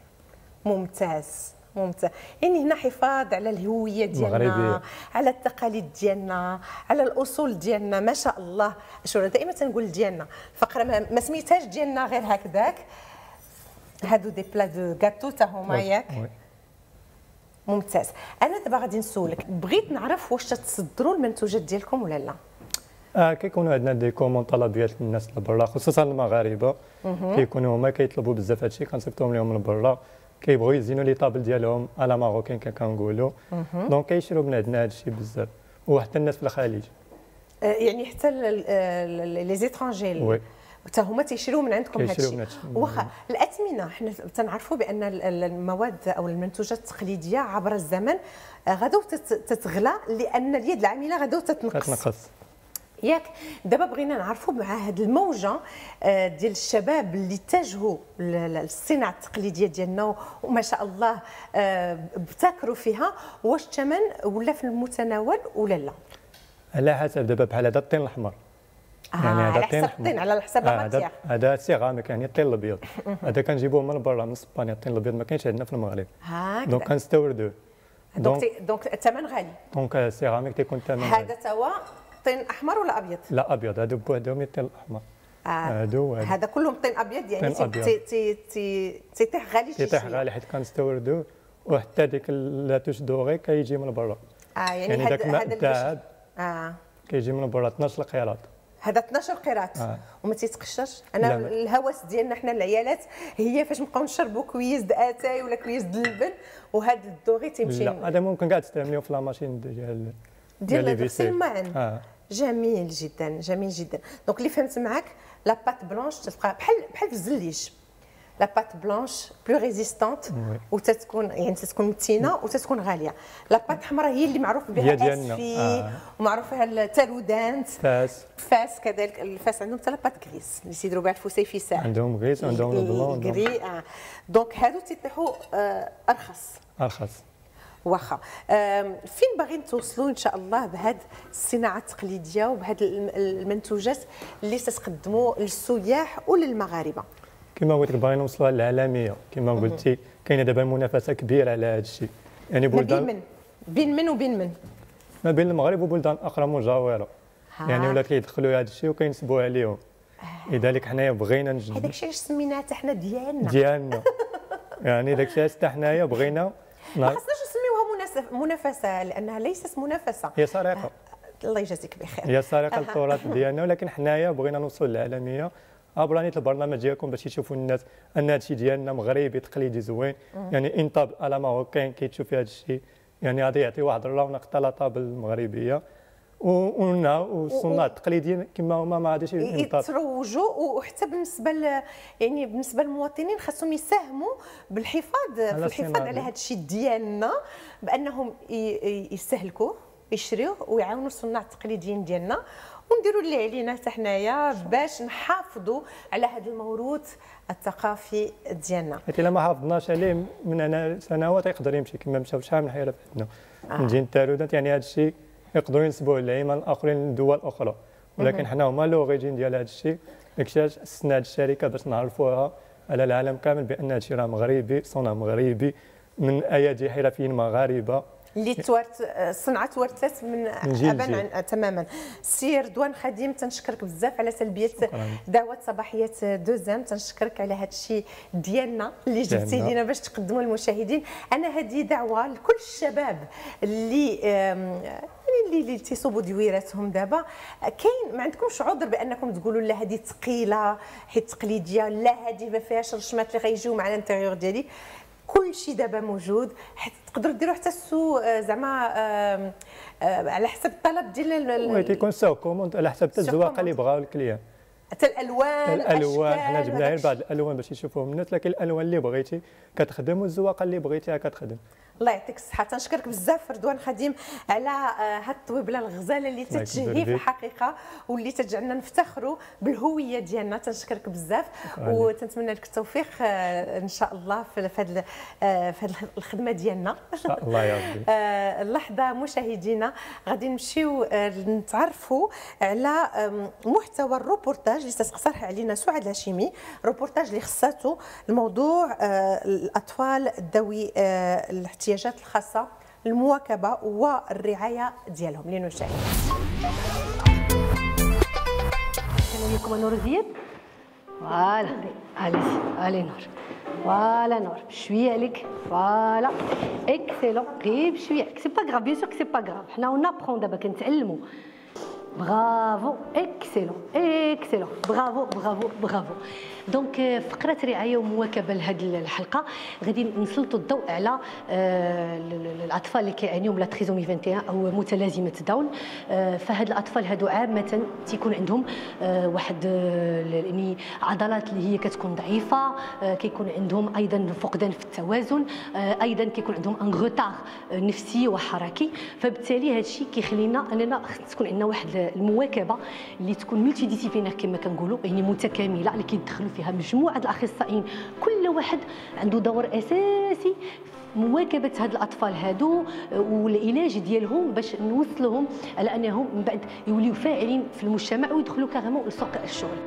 ممتاز ممتاز. يعني هنا حفاظ على الهويه ديالنا مغربية، على التقاليد ديالنا، على الاصول ديالنا. ما شاء الله. شو دائما تنقول ديالنا الفقره ما سميتهاش ديالنا غير هكذاك. هادو دي بلا دو غاتو تا هما ياك. ممتاز. انا دابا غادي نسولك، بغيت نعرف واش تتصدروا المنتوجات ديالكم ولا لا؟ اه كيكونوا عندنا دي كومون طلبيات من الناس اللي برا، خصوصا المغاربه كيكونوا هما كيطلبوا بزاف هادشي، كنصيفطوهم لهم من برا، كيبغيو يزينوا لي طابل ديالهم على ماروكين كنقولوا. دونك كيشريو من عندنا هادشي بزاف، وحتى الناس في الخليج. آه يعني حتى لي زيترونجي وي حتى هما تيشريو من عندكم هادشي. واخا الاثمنه حنا تنعرفوا بان المواد او المنتوجات التقليديه عبر الزمن غداو تتغلى، لان اليد العامله غداو تتنقص. تتنقص ياك. دابا بغينا نعرفوا مع هذه الموجه ديال الشباب اللي اتجهوا للصناعه التقليديه ديالنا وما شاء الله ابتكروا فيها، واش الثمن ولا في المتناول ولا لا؟ على حسب. دابا بحال هذا الطين الاحمر، آه يعني هذا الطين الاحمر على حسب الماتير. هذا سيراميك يعني الطين الابيض. هذا كنجيبوه من برا من اسبانيا. الطين الابيض ما كاينش عندنا في المغرب، دونك كنستوردوه. دونك دونك الثمن غالي. دونك السيراميك تيكون الثمن هذا توا طين احمر ولا ابيض؟ لا ابيض. هادو بوحدهم الطين الاحمر. هادو آه. هذا كلهم طين ابيض يعني تي تي تي تيطيح غالي شي تيطيح غالي حيت كنستوردوه. وحتى ديك لاتوش دوغي كيجي من برا. اه يعني, يعني هذا داك الماء الذهب اه كيجي من برا اثناش قيراط. هذا اثناش قيراط. آه. وما تيتقشرش. انا الهوس ديالنا حنا العيالات هي فاش نبقاو نشربوا كويس د اتاي ولا كويس د اللبن، وهذا الدوغي تيمشي. لا هذا ممكن كاع تستعملوه في لا ماشين ديال ديال الغسيل معا. آه. جميل جدا جميل جدا. دونك اللي فهمت معاك لا بات بلونش تبقى بحال بحال في الزليج. لا بات بلونش بلو ريزيستانت وتتكون يعني تتكون متينه وتتكون غاليه. لا بات حمراء هي اللي معروف بها اسفي آه. ومعروف بها التالودانت فاس فاس كذلك. الفاس عندهم حتى لا بات كريس اللي تيديروا بها الفسيفساء. عندهم غريس عندهم البلون كري اه. دونك هادو تيطيحوا آه ارخص ارخص. واخا. فين باغيين توصلوا ان شاء الله بهذه الصناعه التقليديه وبهذه المنتوجات اللي تتقدموا للسياح وللمغاربه؟ كما قلت لك باغيين نوصلوا للعالميه. كما قلتي كاينه دابا منافسه كبيره على هذا الشيء. يعني بلدان بين من بين من وبين من ما بين المغرب وبلدان اخرى مجاوره. يعني ولات كيدخلوا هذا الشيء وكينسبوا عليهم. لذلك حنايا بغينا نجد هذاك الشيء سميناه حتى حنا ديالنا ديالنا. يعني داك الشيء حتى حنايا بغينا ما خصناش نسميوها منافسه لانها ليست منافسه، هي سرقه. الله يجازيك بخير. هي سرقه التراث ديالنا، ولكن حنايا بغينا نوصل للعالميه. ابرانيت البرنامج ديالكم باش يشوفوا الناس ان هادشي ديالنا مغربي تقليدي زوين، يعني انطاب على ماروكان كيتشوف هذا الشيء، يعني غادي يعطي واحد الرونق حتى لطابل المغربيه، والصناع التقليديين كما هما ما غاديش يتروجوا. وحتى بالنسبه ل... يعني بالنسبه للمواطنين خاصهم يساهموا بالحفاظ في الحفاظ على هذا الشيء ديالنا، بانهم يستهلكوه يشريوه ويعاونوا الصناع التقليديين ديالنا، ونديروا اللي علينا حتى حنايا باش نحافظوا على هذا الموروث الثقافي ديالنا. حيت الا ما حافظناش عليه من هنا سنوات يقدر يمشي كما مشاو شحال من حيره عندنا آه. من جهه التارودات، يعني هذا الشيء يقدروا ينسبوه للايمان الاخرين لدول اخرى، ولكن حنا هما لوريجين ديال هذا الشيء. داكشي اسسنا هذه الشركه باش نعرفوها على العالم كامل بان هذا الشيء راه مغربي، صنع مغربي من ايادي حرفيين مغاربه اللي توارث الصنعه توارثت من ابا تماما. سي رضوان خديم تنشكرك بزاف على سلبيه دعوه صباحيه دوزام، تنشكرك على هذا الشيء ديالنا اللي جبتي لينا باش تقدموا للمشاهدين. انا هذه دعوه لكل الشباب اللي اللي اللي تيصوبوا دويراتهم دابا، كاين ما عندكمش عذر بانكم تقولوا لا هذه ثقيله حيت تقليديه، لا هذه ما فيهاش رشمات اللي غيجيو مع الانتيريور ديالي. كل شيء دابا موجود، حتى تقدروا ديروا حتى السوق زعما على حسب الطلب ديال وي تيكون سوق كوموند على حسب حتى الزواقه اللي بغاو الكليان، حتى الالوان الالوان حنا جبنا غير بعض الالوان باش يشوفوهم الناس، لكن الالوان اللي بغيتي كتخدم والزواقه اللي بغيتيها كتخدم. الله يعطيك الصحه. تنشكرك بزاف رضوان خديم على هاد الطويبله الغزاله اللي تتشهي في الحقيقه واللي تجعلنا نفتخروا بالهويه ديالنا. تنشكرك بزاف وتنتمنى لك التوفيق ان شاء الله في هذه في هذه الخدمه ديالنا ان شاء الله يا ربي. اللحظه مشاهدينا غادي نمشيو نتعرفوا على محتوى الروبورتاج اللي تقترح علينا سعاد الهاشمي، روبورتاج اللي خصاتو الموضوع الاطفال ذوي الاحتياجات الخاصه، المواكبه والرعايه ديالهم. لنشاهد. السلام عليكم نور زياد. فوالا علي علي نور، فوالا نور بشويه عليك، فوالا اكسيلون غير بشويه. سي با غراف، بيان سور سي با غراف، حنا اون ابخون دابا كنتعلموا. برافو اكسيلون اكسيلون برافو برافو برافو. دونك فقره رعايه ومواكبه لهذه الحلقه غادي نسلطوا الضوء على الاطفال اللي كيعانيوا من لا تريزومي واحد وعشرين او متلازمه داون. فهاد الاطفال هادو عامه تيكون عندهم واحد يعني عضلات اللي هي كتكون ضعيفه، كيكون عندهم ايضا فقدان في التوازن، ايضا كيكون عندهم ان غوتار نفسي وحركي. فبالتالي هذا الشيء كيخلينا اننا تكون عندنا واحد المواكبه اللي تكون ملتي ديسيبلينير كما كنقولوا، يعني متكامله اللي كيدخلوا فيها مجموعه الاخصائيين، كل واحد عنده دور اساسي مواكبه هاد الاطفال هادو والعلاج ديالهم باش نوصلهم على انهم من بعد يوليو فاعلين في المجتمع ويدخلوا كارمون لسوق الشغل.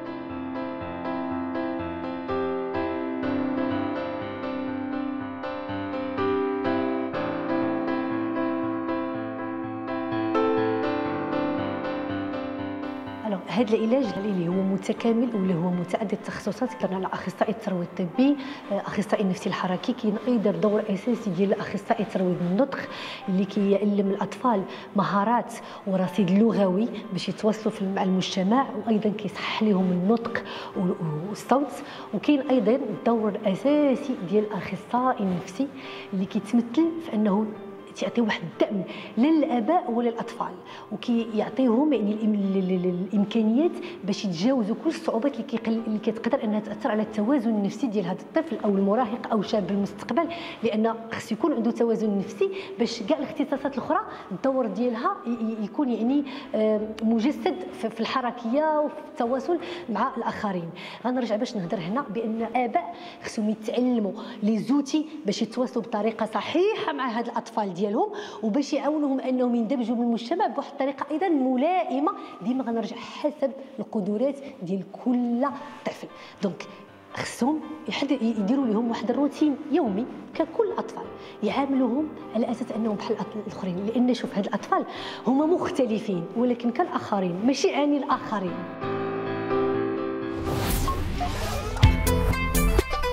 هذا العلاج اللي هو متكامل واللي هو متعدد التخصصات، كان على اخصائي الترويض الطبي، اخصائي النفسي الحركي، كاين ايضا دور اساسي ديال اخصائي الترويض النطق اللي كيعلم الاطفال مهارات ورصيد لغوي باش يتواصلوا مع المجتمع، وايضا كيصحح لهم النطق والصوت. وكاين ايضا الدور الاساسي ديال الاخصائي النفسي اللي كيتمثل في انه تعطي واحد الدعم للاباء وللاطفال، وكيعطيهم يعني الامكانيات باش يتجاوزوا كل الصعوبات اللي كيقل اللي كتقدر انها تاثر على التوازن النفسي ديال هذا الطفل او المراهق او شاب المستقبل، لان خص يكون عنده توازن نفسي باش كاع الاختصاصات الاخرى الدور ديالها يكون يعني مجسد في الحركيه وفي التواصل مع الاخرين. غنرجع باش نهضر هنا بان الاباء خصهم يتعلموا لي زوتي باش يتواصلوا بطريقه صحيحه مع هاد الاطفال ديالهم، وباش يعاونوهم انهم يندمجوا بالمجتمع بواحد الطريقه ايضا ملائمه. ديما غنرجع حسب القدرات ديال كل طفل. دونك خصهم يديروا لهم واحد الروتين يومي ككل الاطفال، يعاملوهم على اساس انهم بحال الاخرين، لان شوف هاد الاطفال هما مختلفين ولكن كالاخرين، ماشي عن الاخرين.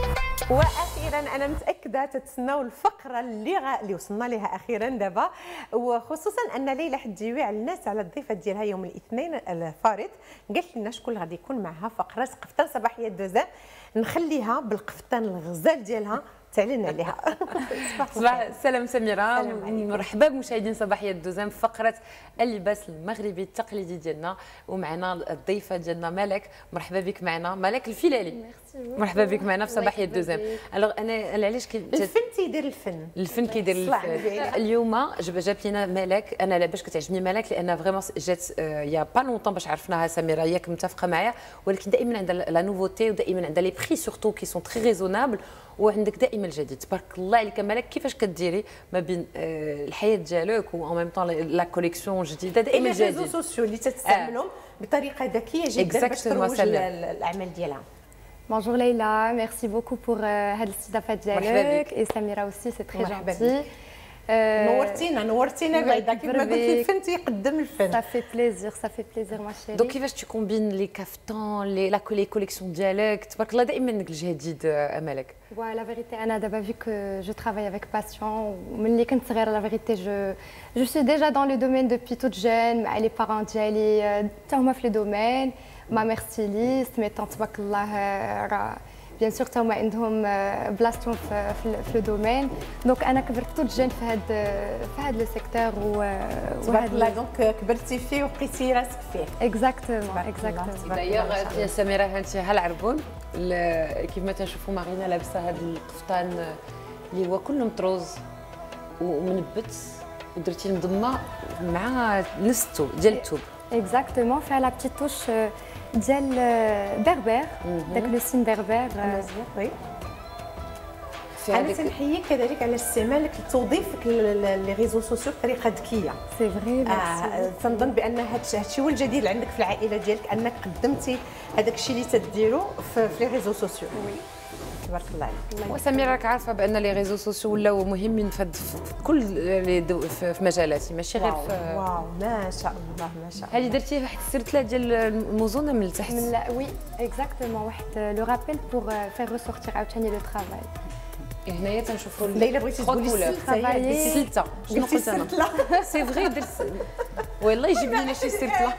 واخيرا انا متاكده تتسناو الفقره اللي غا... اللي وصلنا لها اخيرا دابا، وخصوصا ان ليلى حديوي علنات على الضيفه ديالها يوم الاثنين الفارط، قالت لنا شكون غادي يكون معها فقره قفطان صباحيه دوزام، نخليها بالقفطان الغزال ديالها تعلن عليها. صباح السلام سميره، مرحبا بمشاهدين صباحيه دوزام في فقره اللباس المغربي التقليدي ديالنا، ومعنا الضيفه ديالنا ملك. مرحبا بك معنا ملك الفيلالي. مرحبا بك معنا في صباحيه دوزام. الوغ انا انا علاش كي الفن تيدير الفن الفن كيدير الفن. اليوم جابت لينا ملك، انا باش كتعجبني ملك لان فريمون جات يا با لونطون باش عرفناها سميره، ياك متفقه معايا، ولكن دائما عندها لا نوفوتي ودائما عندها لي بري سورتو كي سون تري ريزونابل، وعندك دائما الجديد. تبارك الله عليك ملك، كيفاش كديري ما بين الحياه ديالك و ان ميم طون لا كوليكسيون جديده دائما جديد. الريزو سوسيو اللي تستعملهم بطريقه ذكيه جدا باش تروج الاعمال ديالها. Bonjour Leïla, merci beaucoup pour هذه الاستضافه ديالك، et Samira aussi c'est très gentil. نورتينا نورتينا بعدا كيف ما قلت الفن تيقدم الفن. Ça fait plaisir, ça fait plaisir ma chérie. دونك كيفاش تكومبين لي كافتون لي لا كولي كوليكسيون ديالك؟ تبارك الله دائما عندك الجديد امالك. Ouais, la vérité انا دابا vu que je travaille avec passion وملي كنت صغيره la vérité je je suis déjà dans le domaine depuis toute jeune مع les parents ديالي حتى هما في le domaine. ما مير ستيليست مي طون تبارك الله راه بيان سور تا هما عندهم بلاصتهم في في لو دومين. دونك انا كبرت توت جين في هاد في هاد لو سيكتور و تبارك الله. دونك كبرتي فيه وبقيتي راسك فيه. اكزاكتومون اكزاكتومون. دايوغ يا سميره هانتي ها العربون كيما تنشوفوا مارينا لابسه هذا القفطان اللي هو كله مطروز ومنبت ودرتي مضمه مع نستو ديال الثوب. اكزاكتومون فيها لا بتيت توش ديال بربر، داك لو سين بربر. وي انا تنحييك كذلك على استعمالك لتوظيفك لي ريزو سوسيو بطريقه ذكيه. سي فري ميرسي. تنظن بان هذا الشيء هو الجديد اللي عندك في العائله ديالك، انك قدمتي هذاك الشيء اللي تديرو في لي ريزو سوسيو. وي تبارك الله عليك. وسميره راك عارفه بان لي ريزو سوسيو ولاو مهمين في كل في مجالات ماشي غير في. واو ما شاء الله ما شاء الله. هذه درتي واحد السرتله ديال الموزونه من التحت. من لا وي اكزاكتومون واحد لو رابيل بور فير ريسورتير عاوتاني لو ترافاي. هنايا تنشوفوا ليلى بغيتي تقولي السلته. شنو قلت انا؟ سي فغي درت والله يجيب لنا شي سرتله.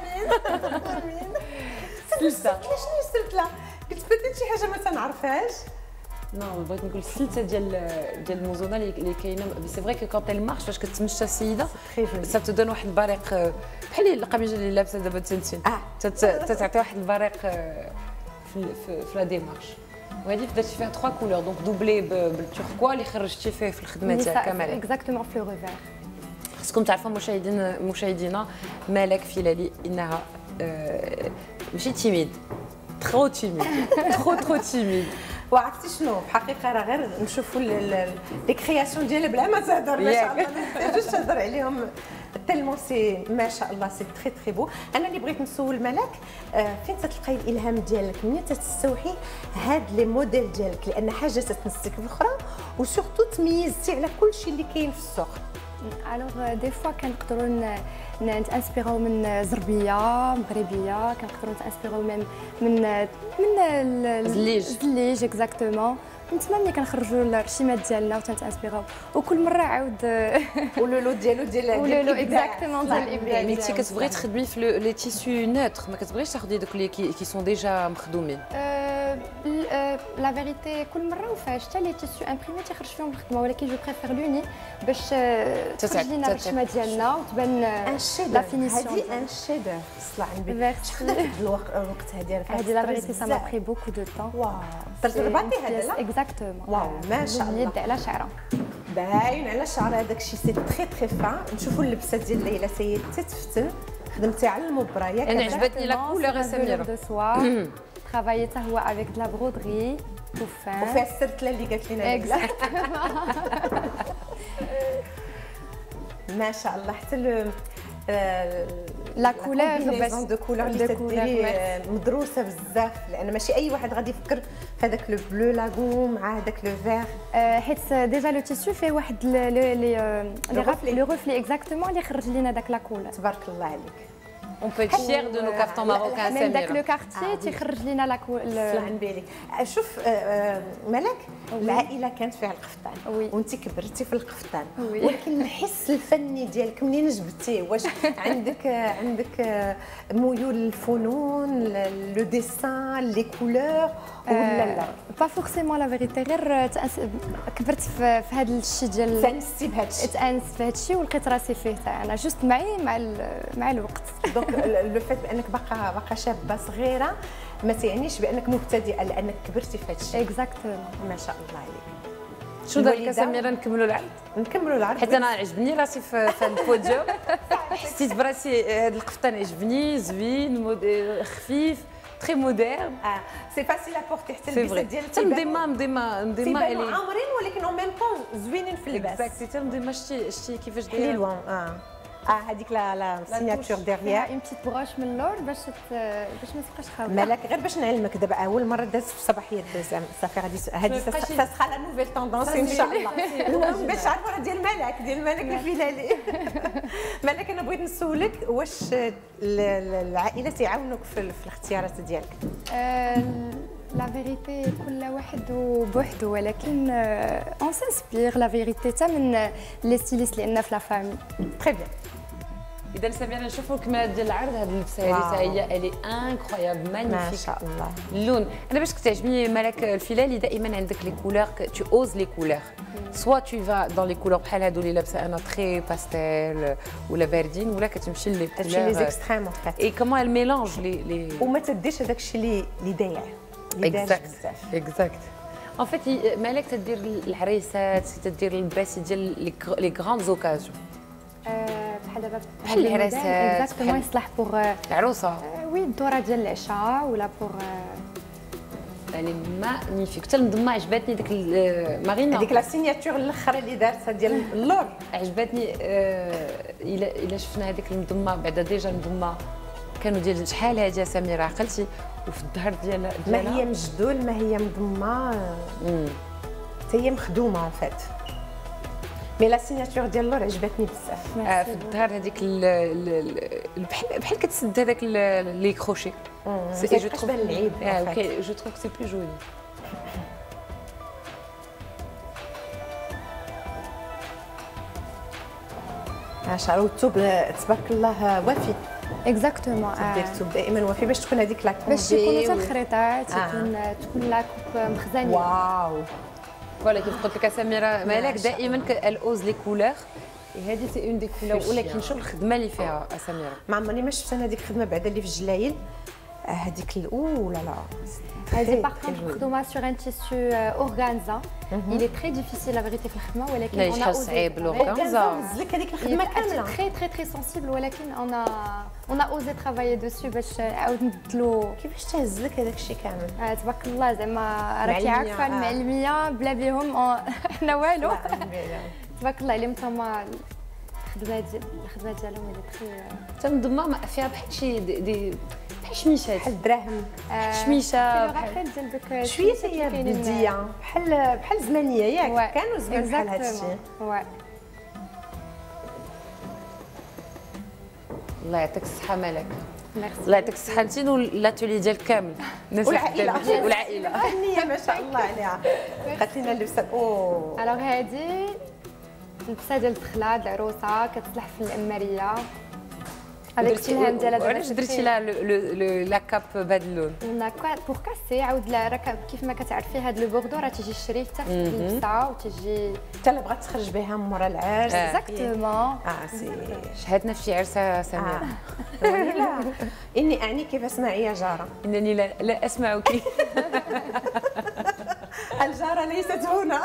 سلته شنو السرتله؟ قلت بدات شي حاجه ما تنعرفهاش. نو بغيت نقول السلته ديال ديال الموزونه اللي كاينه. سي فري كو كونت elle marche فاش كتمشى السيده سا تدون واحد البريق بحال القميجه اللي لابسه دابا تنتين تتعطي واحد البريق في في لا ديمارش. وهذه درتي فيها ثلاثة كولور دونك دوبلي بالتوركوا اللي خرجتي فيه في الخدمه ديالك كامله. اكزاكتومون في الروفير. خصكم تعرفوا مشاهدين مشاهدينا ملك فيلالي انها ماشي تيميد، ترو تيميد ترو ترو تيميد. وعرفتي شنو بحقيقه راه غير نشوفوا لي كرياسيون ديالها بلا ما تهضر ما شاء الله ما نحتاجوش تهضر عليهم تالمون سي ما شاء الله سي تري تري بو. انا اللي بغيت نسول ملك فين تتلقاي الالهام ديالك منين تستوحي هاد لي موديل ديالك، لان حاجه تتمسك بالاخرى وسورتو تميزتي على كل شيء اللي كاين في السوق. الوغ دي فوا كنقدروا نتانسبيرو من زربيه مغربيه، كنقدروا نتانسبيرو من من من الزليج الزليج اكزاكتومون. من تما ملي كنخرجوا الرشيمات ديالنا وتنتانسبيرو وكل مره عاود ولولو ديالو ديال ولولو اكزاكتومون ديال الابداع. مي تي كتبغي تخدمي في لي تيسيو نوتر ما كتبغيش تاخدي دوك اللي كي سون ديجا مخدومين. لا فيريتي كل مره وفاش حتى لي تيسيو امبريمي تيخرج فيهم الخدمه، ولكن جو بريفير لوني باش تخرج لينا الرشيمه ديالنا وتبان لا فينيسيون. هذه ان شيدر صلاح النبي. شحال خدات الوقت هذه؟ هذه لا فيريتي سا ما بري بوكو دو طون. واو درتي رباطي هذا لا اكزاكتومون. واو ما شاء الله. اليد على شعره باين على شعر هذاك الشيء سي تري تري فان. نشوفوا اللبسه ديال ليلى سي تتفتن، خدمتي على المبرا ياك؟ انا عجبتني لا كولور سميره دو سوا travaillé حتى هو avec de la broderie tout fin وفيها السرتله اللي قالت لنا ليلى. ما شاء الله حتى لا كولور باش دو كولور اللي تديري مدروسه بزاف، لان ماشي اي واحد غادي يفكر في هذاك لو بلو لاغون مع هذاك لو فير. حيت ديجا لو تيسيو فيه واحد لي لي لي روفلي اكزاكتومون اللي خرج لينا داك لا كولور. تبارك الله عليك اون بو être fier de nos cartons marocains من داك سميرة. لو كارتي تيخرج لينا لا طلع بالي شوف آه، آه، ملك العائله كانت فيها القفطان وي. وانت كبرتي في القفطان وي. ولكن الحس الفني ديالك منين جبتيه واش عندك آه، عندك آه، ميول للفنون لو ديسان لي كولور ولا لا با فورسيمون لا فيريتي غير تأنس- كبرت في في هذا الشيء ديال تنستي بهذا الشيء تأنست في هذا الشيء ولقيت راسي فيه حتى انا جوست معي مع ال- مع الوقت دونك لو فات بانك باقا باقا شابه صغيره ما تعنيش بانك مبتدئه لانك كبرتي في هذا الشيء اكزاكتومون ما شاء الله عليك شنو دارك الوالدة؟ سميرة نكملوا العرض نكملوا العرض حيت انا عجبني راسي في في البوديوم حسيت براسي هذا القفطان عجبني زوين مود- خفيف تري موديرن اه سي فاسيل ابورتي حتى سي البسات فري ديال حتى مديما مديما مديما تيبانوا الي عامرين ولكن اون ميم طون زوينين في اللباس اكزاكتلي حتى مديما شتي شتي كيفاش حلي دايره لوان اه اه هذيك لا لا سيناتور فيها ديغيير اون بيتيت بروش من اللور باش ت- باش ما تبقاش خاويه مالك غير باش نعلمك دابا اول مره دازت في صباحيه الدوزام صافي غادي هذه سا لا نوفيل توندونس ان شاء الله المهم باش عارفوا راه ديال مالك ديال مالك الفلالي مالك انا بغيت نسولك واش ال- ال- العائله تيعاونوك في ال- في الاختيارات ديالك لا فيريتي كل واحد بوحده ولكن اون سانسبير لا فيريتي حتى من لي ستيليست اللي عندنا في لا فامي تري بيان اذا سمينا نشوفوا الكمالات ديال العرض هذه اللبسه هذه واو. حتى هي الي انكرويابل ما مانيفيك شاء الله اللون انا باش كتعجبني ملك الفلالي دائما عندك لي كولور تو اوز لي كولور سوا تو فا دون لي كولور بحال هادو اللي لابسه انا تري باستيل ولا باردين ولا كتمشي لي تمشي لي زيكستريم اون فات اي كومون الميلانج لي لي وما تديش هذاك الشيء اللي اللي دايع اللي داير اكزاكت بزاف اكزاكت ان فيت مالك تدير العريسات تدير اللباس ديال لي غراند زوكازيون بحال دابا بحال العراسات، اكزاكتومون بحال- يصلح بوغ العروسه وي الدوره ديال العشاء ولا بوغ يعني مانيفيك حتى المضمه عجبتني ديك ال- مارينا هذيك لا سيناتور الاخرى اللي دارتها ديال اللور عجبتني آه، الا الا شفنا هذيك المضمه بعدا ديجا المضمه كانوا ديال شحال هذه سميره عقلتي وفي الظهر ديال ما ديالها هي مجدول ما هي مضمه مم. حتى هي مخدومه ان فات مي لا سيناتور ديال اللور عجبتني بزاف آه، في الظهر هذيك ال- ال- ال- بحال بحال كتسد هذاك ال- لي كروشي كيبقاش بان العيب اه en fait. اوكي جو تروف سي بلو جولي ما شاء الله والثوب تبارك الله وافي اكزاكتومون دير الثوب دائما وافي باش تكون هذيك لا باش كومبي يكونوا حتى وال- الخريطات تكون تكون لا كوب مخزنيه واو فوالا كيف قلت لك سميره مالك شاء دائما الاوز لي كولور هذه سي اون دي كولور فشيا. ولكن شو الخدمه اللي فيها سميره ما عمرني ما شفت انا هذيك الخدمه بعدا اللي في الجلايل آه، هذيك الاولى لا لا هذه باغ كونتر مخدومه سور ان تيسو اورغانزا il est très difficile la vérité في الخدمه ولكن لا on a شحال osé. صعيب الأورغانزا. وز لك هذيك Il الخدمه est كامله très très très sensible ولكن on a on a osé travailler dessus باش عاود نبدلو كيفاش تهز لك هذاك الشيء كامل آه، تبارك الله زعما راكي معلمية، عارفه آه. المعلميه بلا بهم آه، حنا والو لا، تبارك الله عليهم تما الخدمه ديال الخدمه ديالهم اللي تري حتى المضمه ما فيها بحال شي دي- دي بحال شميشات بحال الدراهم شميشه لو بحال رابيل ديال دوك شويه هي بلديه بحال بحال زمانيه ياك كانوا زمان بحال هذا الشيء واه الله يعطيك الصحه مالك ميرسي الله يعطيك الصحه انت والاتولي ديالك كامل الناس اللي والعائله خدامين. والعائله فنيه ما شاء الله عليها قالت لنا اللبسه اوه الوغ هادي اللبسه ديال الدخله ديال العروسه كتصلح في الاماريه هذاك التلهام ديالها وعلاش درتي لها لو- لو- لو- لا كاب بهذا اللون بور كاسي عاود لا راه كيف ما كتعرفي هاد لو بوردو راه تيجي الشريف حتى في اللبسه وتيجي حتى اللي بغات تخرج بها مورا العرس اكزاكتومون اه سي شهدنا في شي عرسه سميره لا اني اعني كيف اسمعي يا جاره انني لا, لا اسمعك الجاره ليست هنا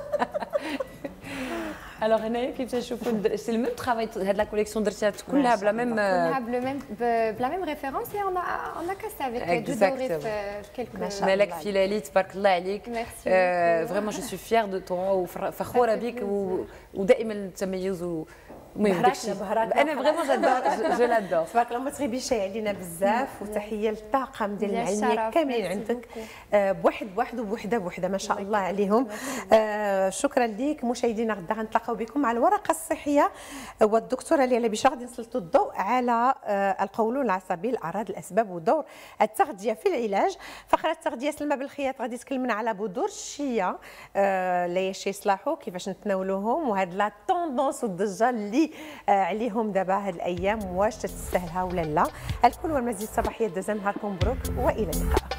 الوغ هنايا كيف تنشوفوا سي الميم ترافاي هاد لا كوليكسيون درتيها كلها بلا ميم كلها بلو ميم بلا ميم ريفيرونس اي اون اون ا كاسي افيك دو دوري في كيلكو مالك فلالي تبارك الله عليك Merci فريمون جو سوي فيير دو توا وفخوره بك و- ودائما التميز و- بهراتنا بهراتنا انا فريمون جادور جو لادور. تبارك الله ما تغيبيش علينا بزاف، وتحيه للطاقم ديال المعلميه كاملين عندك بواحد بواحد وبوحده بوحده ما شاء الله عليهم. آه شكرا ليك. مشاهدينا غدا غنتلاقاو بكم مع الورقه الصحيه والدكتوره ليلى بشار غادي نسلطوا الضوء على آه القولون العصبي، الاعراض، الاسباب ودور التغذيه في العلاج. فقره التغذيه سلمى بالخياط غادي تكلمنا على بذور الشيا آه لا يصلاحوا كيفاش نتناولوهم، وهاد لا طوندونس والضجه اللي آه عليهم دابا هاد الايام واش تستاهلها ولا لا. الكل والمزيد صباحيه دوزام، نهاركم مبروك والى اللقاء.